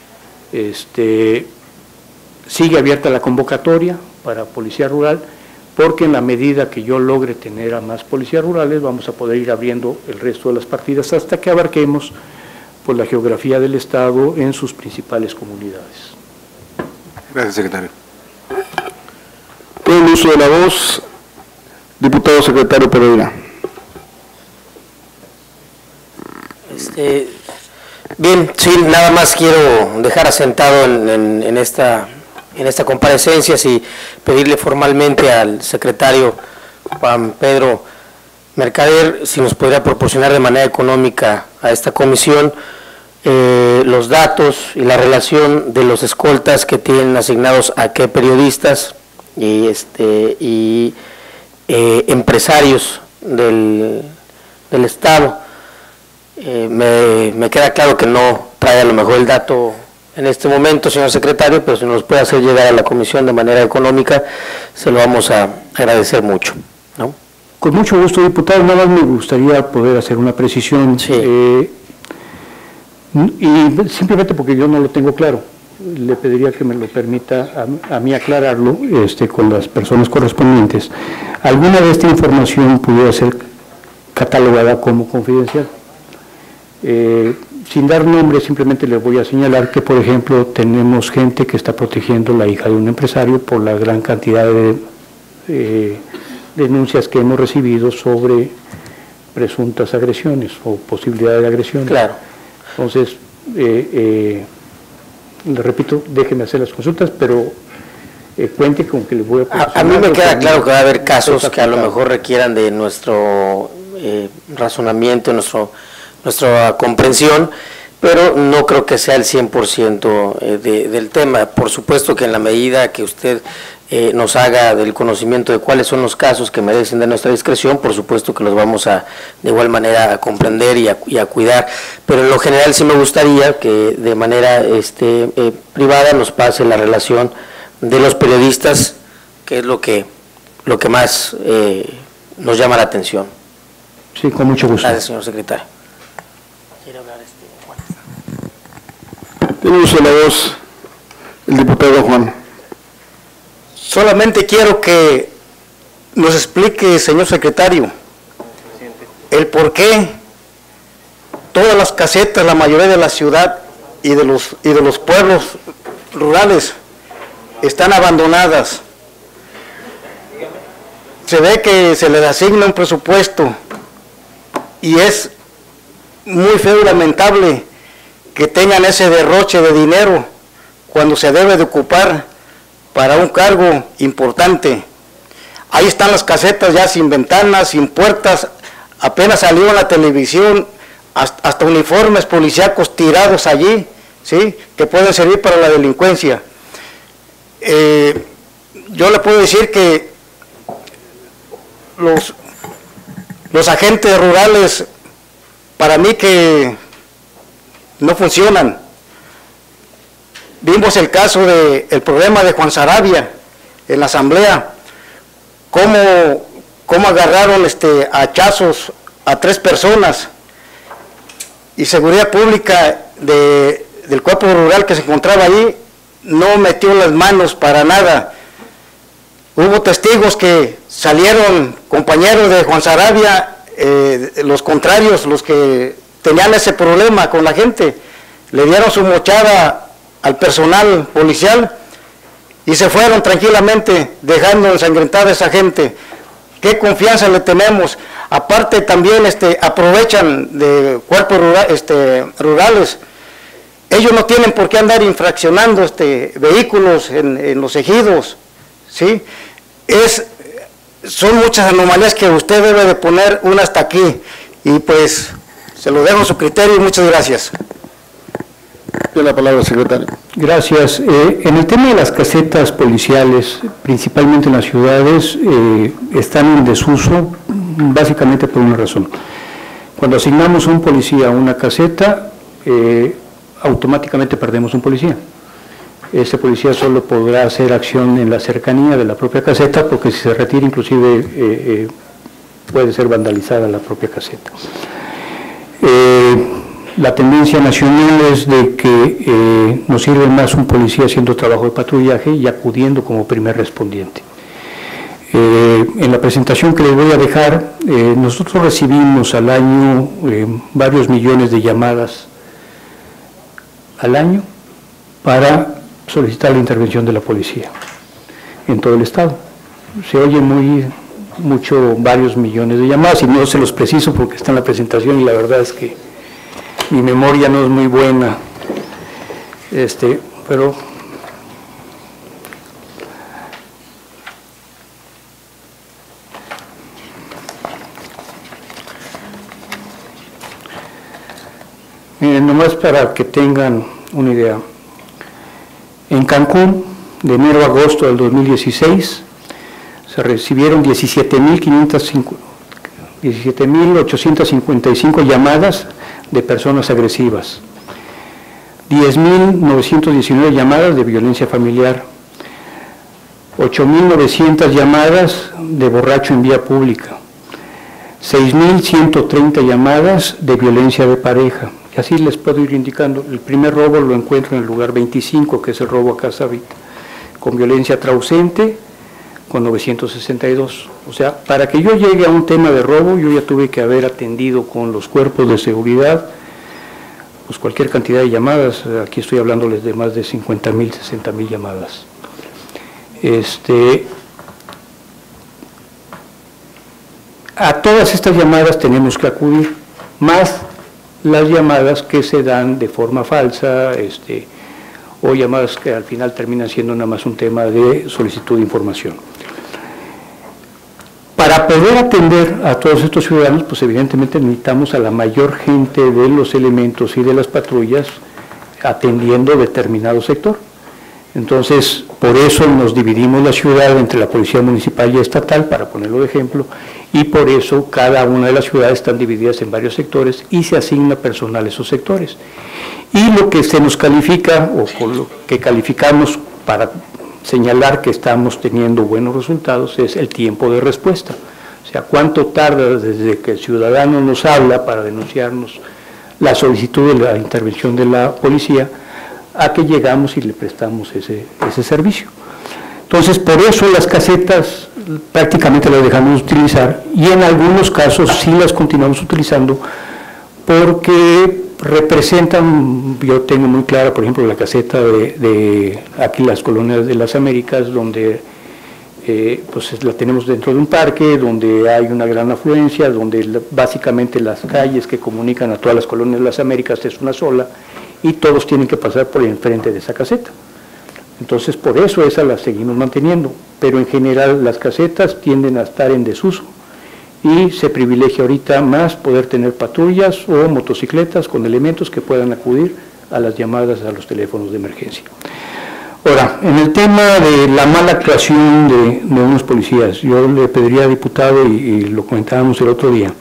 Sigue abierta la convocatoria para policía rural, porque en la medida que yo logre tener a más policías rurales, vamos a poder ir abriendo el resto de las partidas hasta que abarquemos por la geografía del Estado en sus principales comunidades. Gracias, secretario. Con el uso de la voz, diputado secretario Pereira. Bien, sí, nada más quiero dejar asentado en esta comparecencia y pedirle formalmente al secretario Juan Pedro Mercader si nos podría proporcionar de manera económica a esta comisión los datos y la relación de los escoltas que tienen asignados a qué periodistas y empresarios del Estado. Me queda claro que no trae a lo mejor el dato en este momento, señor secretario, pero si nos puede hacer llegar a la comisión de manera económica, se lo vamos a agradecer mucho, ¿no? Con mucho gusto, diputado. Nada más me gustaría poder hacer una precisión, sí. Y simplemente porque yo no lo tengo claro, le pediría que me lo permita a mí aclararlo con las personas correspondientes. ¿Alguna de esta información pudiera ser catalogada como confidencial? Sin dar nombre, simplemente les voy a señalar que, por ejemplo, tenemos gente que está protegiendo la hija de un empresario por la gran cantidad de denuncias que hemos recibido sobre presuntas agresiones o posibilidad de agresiones. Claro. Entonces, le repito, déjenme hacer las consultas, pero cuente con que les voy a... A mí me queda claro que va a haber casos que a lo mejor requieran de nuestro razonamiento, nuestra comprensión, pero no creo que sea el 100% del tema. Por supuesto que en la medida que usted nos haga del conocimiento de cuáles son los casos que merecen de nuestra discreción, por supuesto que los vamos a de igual manera a comprender y a cuidar, pero en lo general sí me gustaría que de manera privada nos pase la relación de los periodistas, que es lo que más nos llama la atención. Sí, con mucho gusto. Gracias, señor secretario. Tiene uso de la voz el diputado Juan. Solamente quiero que nos explique, señor secretario, el por qué todas las casetas, la mayoría de la ciudad y de los pueblos rurales están abandonadas. Se ve que se les asigna un presupuesto y es muy feo y lamentable que tengan ese derroche de dinero cuando se debe de ocupar para un cargo importante. Ahí están las casetas ya sin ventanas, sin puertas, apenas salió en la televisión, hasta uniformes policíacos tirados allí, ¿sí?, que pueden servir para la delincuencia. Yo le puedo decir que los agentes rurales, para mí que no funcionan. Vimos el caso el problema de Juan Sarabia en la asamblea, cómo agarraron a hachazos a 3 personas, y seguridad pública del cuerpo rural que se encontraba allí no metió las manos para nada. Hubo testigos que salieron, compañeros de Juan Sarabia, los contrarios, los que tenían ese problema con la gente, le dieron su mochada al personal policial y se fueron tranquilamente, dejando ensangrentada a esa gente. ¿Qué confianza le tenemos? Aparte también aprovechan de cuerpos rurales. Ellos no tienen por qué andar infraccionando vehículos en los ejidos, ¿sí? Son muchas anomalías que usted debe de poner una hasta aquí, y pues se lo dejo a su criterio y muchas gracias. Tiene la palabra, secretario. Gracias. En el tema de las casetas policiales, principalmente en las ciudades, están en desuso básicamente por una razón. Cuando asignamos a un policía a una caseta, automáticamente perdemos un policía. Ese policía solo podrá hacer acción en la cercanía de la propia caseta, porque si se retira inclusive puede ser vandalizada la propia caseta. La tendencia nacional es de que nos sirve más un policía haciendo trabajo de patrullaje y acudiendo como primer respondiente. En la presentación que les voy a dejar, nosotros recibimos al año varios millones de llamadas al año para solicitar la intervención de la policía en todo el estado. Se oye mucho, varios millones de llamadas, y no se los preciso porque está en la presentación y la verdad es que mi memoria no es muy buena, pero miren, nomás para que tengan una idea. En Cancún, de enero a agosto del 2016, se recibieron 17.855 llamadas de personas agresivas, 10.919 llamadas de violencia familiar, 8.900 llamadas de borracho en vía pública, 6.130 llamadas de violencia de pareja. Y así les puedo ir indicando. El primer robo lo encuentro en el lugar 25, que es el robo a casa habita, con violencia trausente, con 962. O sea, para que yo llegue a un tema de robo, yo ya tuve que haber atendido con los cuerpos de seguridad pues cualquier cantidad de llamadas. Aquí estoy hablándoles de más de 50.000, 60.000 llamadas. A todas estas llamadas tenemos que acudir, más las llamadas que se dan de forma falsa, o llamadas que al final terminan siendo nada más un tema de solicitud de información. Para poder atender a todos estos ciudadanos, pues evidentemente necesitamos a la mayor gente de los elementos y de las patrullas atendiendo determinado sector. Entonces, por eso nos dividimos la ciudad entre la policía municipal y estatal, para ponerlo de ejemplo, y por eso cada una de las ciudades están divididas en varios sectores y se asigna personal a esos sectores. Y lo que se nos califica, o con lo que calificamos para señalar que estamos teniendo buenos resultados, es el tiempo de respuesta. O sea, cuánto tarda desde que el ciudadano nos habla para denunciarnos la solicitud de la intervención de la policía a que llegamos y le prestamos ese servicio. Entonces, por eso las casetas prácticamente las dejamos de utilizar, y en algunos casos sí las continuamos utilizando porque representan, yo tengo muy clara, por ejemplo, la caseta de aquí las colonias de las Américas, donde pues la tenemos dentro de un parque, donde hay una gran afluencia, donde básicamente las calles que comunican a todas las colonias de las Américas es una sola, y todos tienen que pasar por enfrente de esa caseta. Entonces, por eso esa la seguimos manteniendo, pero en general las casetas tienden a estar en desuso, y se privilegia ahorita más poder tener patrullas o motocicletas con elementos que puedan acudir a las llamadas a los teléfonos de emergencia. Ahora, en el tema de la mala actuación de unos policías, yo le pediría al diputado, y lo comentábamos el otro día,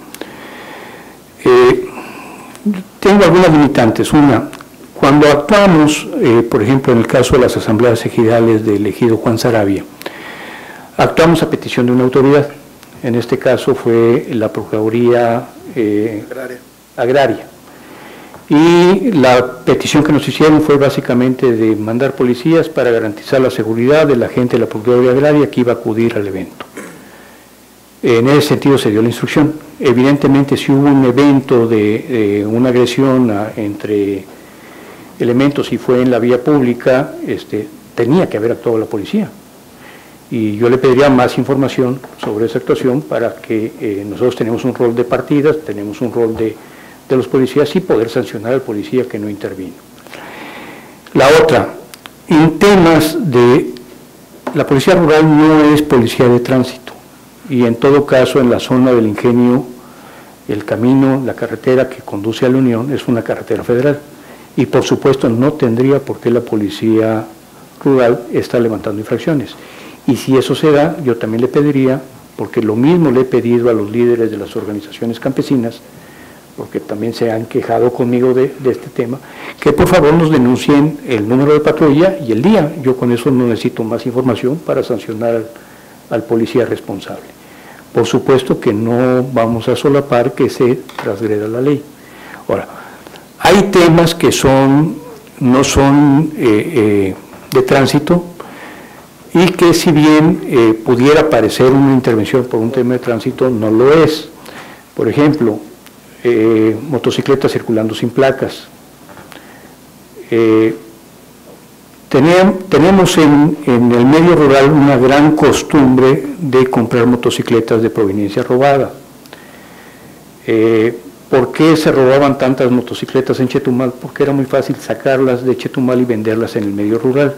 tengo algunas limitantes. Una, cuando actuamos, por ejemplo, en el caso de las asambleas ejidales del ejido Juan Saravia, actuamos a petición de una autoridad. En este caso fue la Procuraduría Agraria. Y la petición que nos hicieron fue básicamente de mandar policías para garantizar la seguridad de la gente de la Procuraduría Agraria que iba a acudir al evento. En ese sentido se dio la instrucción. Evidentemente, si hubo un evento de una agresión entre elementos y fue en la vía pública, tenía que haber actuado la policía. Y yo le pediría más información sobre esa actuación para que nosotros tenemos un rol de partidas, tenemos un rol de los policías, y poder sancionar al policía que no intervino. La otra, en temas de la policía rural no es policía de tránsito, y en todo caso en la zona del Ingenio, el camino, la carretera que conduce a la Unión es una carretera federal, y por supuesto no tendría por qué la policía rural estar levantando infracciones. Y si eso se da, yo también le pediría, porque lo mismo le he pedido a los líderes de las organizaciones campesinas, porque también se han quejado conmigo de este tema, que por favor nos denuncien el número de patrulla y el día. Yo con eso no necesito más información para sancionar al policía responsable. Por supuesto que no vamos a solapar que se transgreda la ley. Ahora, hay temas que no son de tránsito y que si bien pudiera parecer una intervención por un tema de tránsito, no lo es. Por ejemplo, motocicletas circulando sin placas. Tenemos en el medio rural una gran costumbre de comprar motocicletas de proveniencia robada. ¿Por qué se robaban tantas motocicletas en Chetumal? Porque era muy fácil sacarlas de Chetumal y venderlas en el medio rural.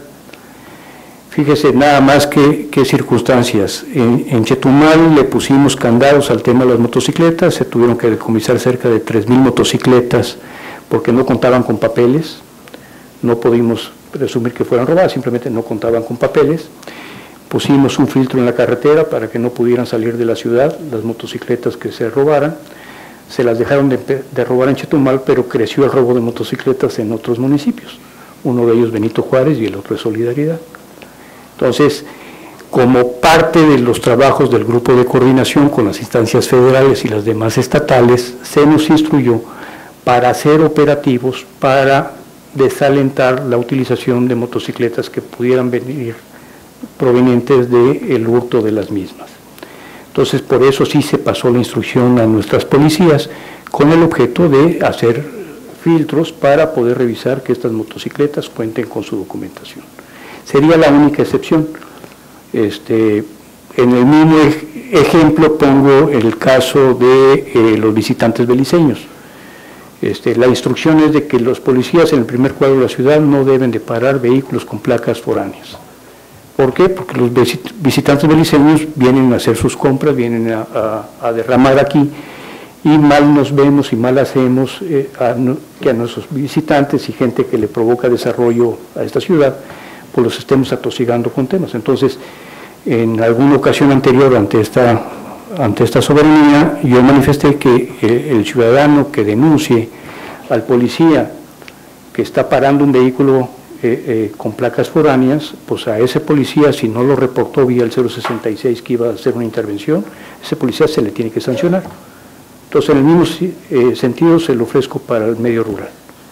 Fíjese nada más qué circunstancias. En Chetumal le pusimos candados al tema de las motocicletas, se tuvieron que decomisar cerca de 3,000 motocicletas porque no contaban con papeles, no pudimos presumir que fueran robadas, simplemente no contaban con papeles. Pusimos un filtro en la carretera para que no pudieran salir de la ciudad las motocicletas que se robaran. Se las dejaron de robar en Chetumal, pero creció el robo de motocicletas en otros municipios, uno de ellos Benito Juárez y el otro de Solidaridad. Entonces, como parte de los trabajos del grupo de coordinación con las instancias federales y las demás estatales, se nos instruyó para hacer operativos para desalentar la utilización de motocicletas que pudieran venir provenientes del hurto de las mismas. Entonces, por eso sí se pasó la instrucción a nuestras policías con el objeto de hacer filtros para poder revisar que estas motocicletas cuenten con su documentación. Sería la única excepción. En el mismo ejemplo pongo el caso de los visitantes beliceños. La instrucción es de que los policías en el primer cuadro de la ciudad no deben de parar vehículos con placas foráneas. ¿Por qué? Porque los visitantes beliceños vienen a hacer sus compras, vienen a derramar aquí, y mal nos vemos y mal hacemos que a nuestros visitantes y gente que le provoca desarrollo a esta ciudad, pues los estemos atosigando con temas. Entonces, en alguna ocasión anterior ante esta soberanía, yo manifesté que el ciudadano que denuncie al policía que está parando un vehículo con placas foráneas, pues a ese policía, si no lo reportó vía el 066 que iba a hacer una intervención, ese policía se le tiene que sancionar. Entonces, en el mismo sentido se lo ofrezco para el medio rural.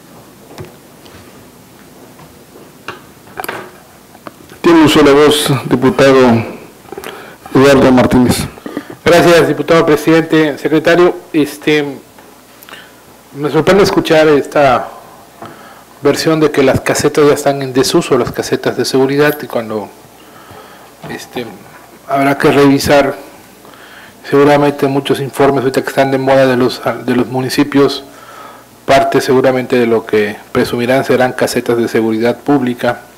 Tiene uso la voz, diputado Eduardo Martínez. Gracias, diputado presidente. Secretario, me sorprende escuchar esta versión de que las casetas ya están en desuso, las casetas de seguridad, y cuando habrá que revisar seguramente muchos informes ahorita que están de moda de los municipios, parte seguramente de lo que presumirán serán casetas de seguridad pública.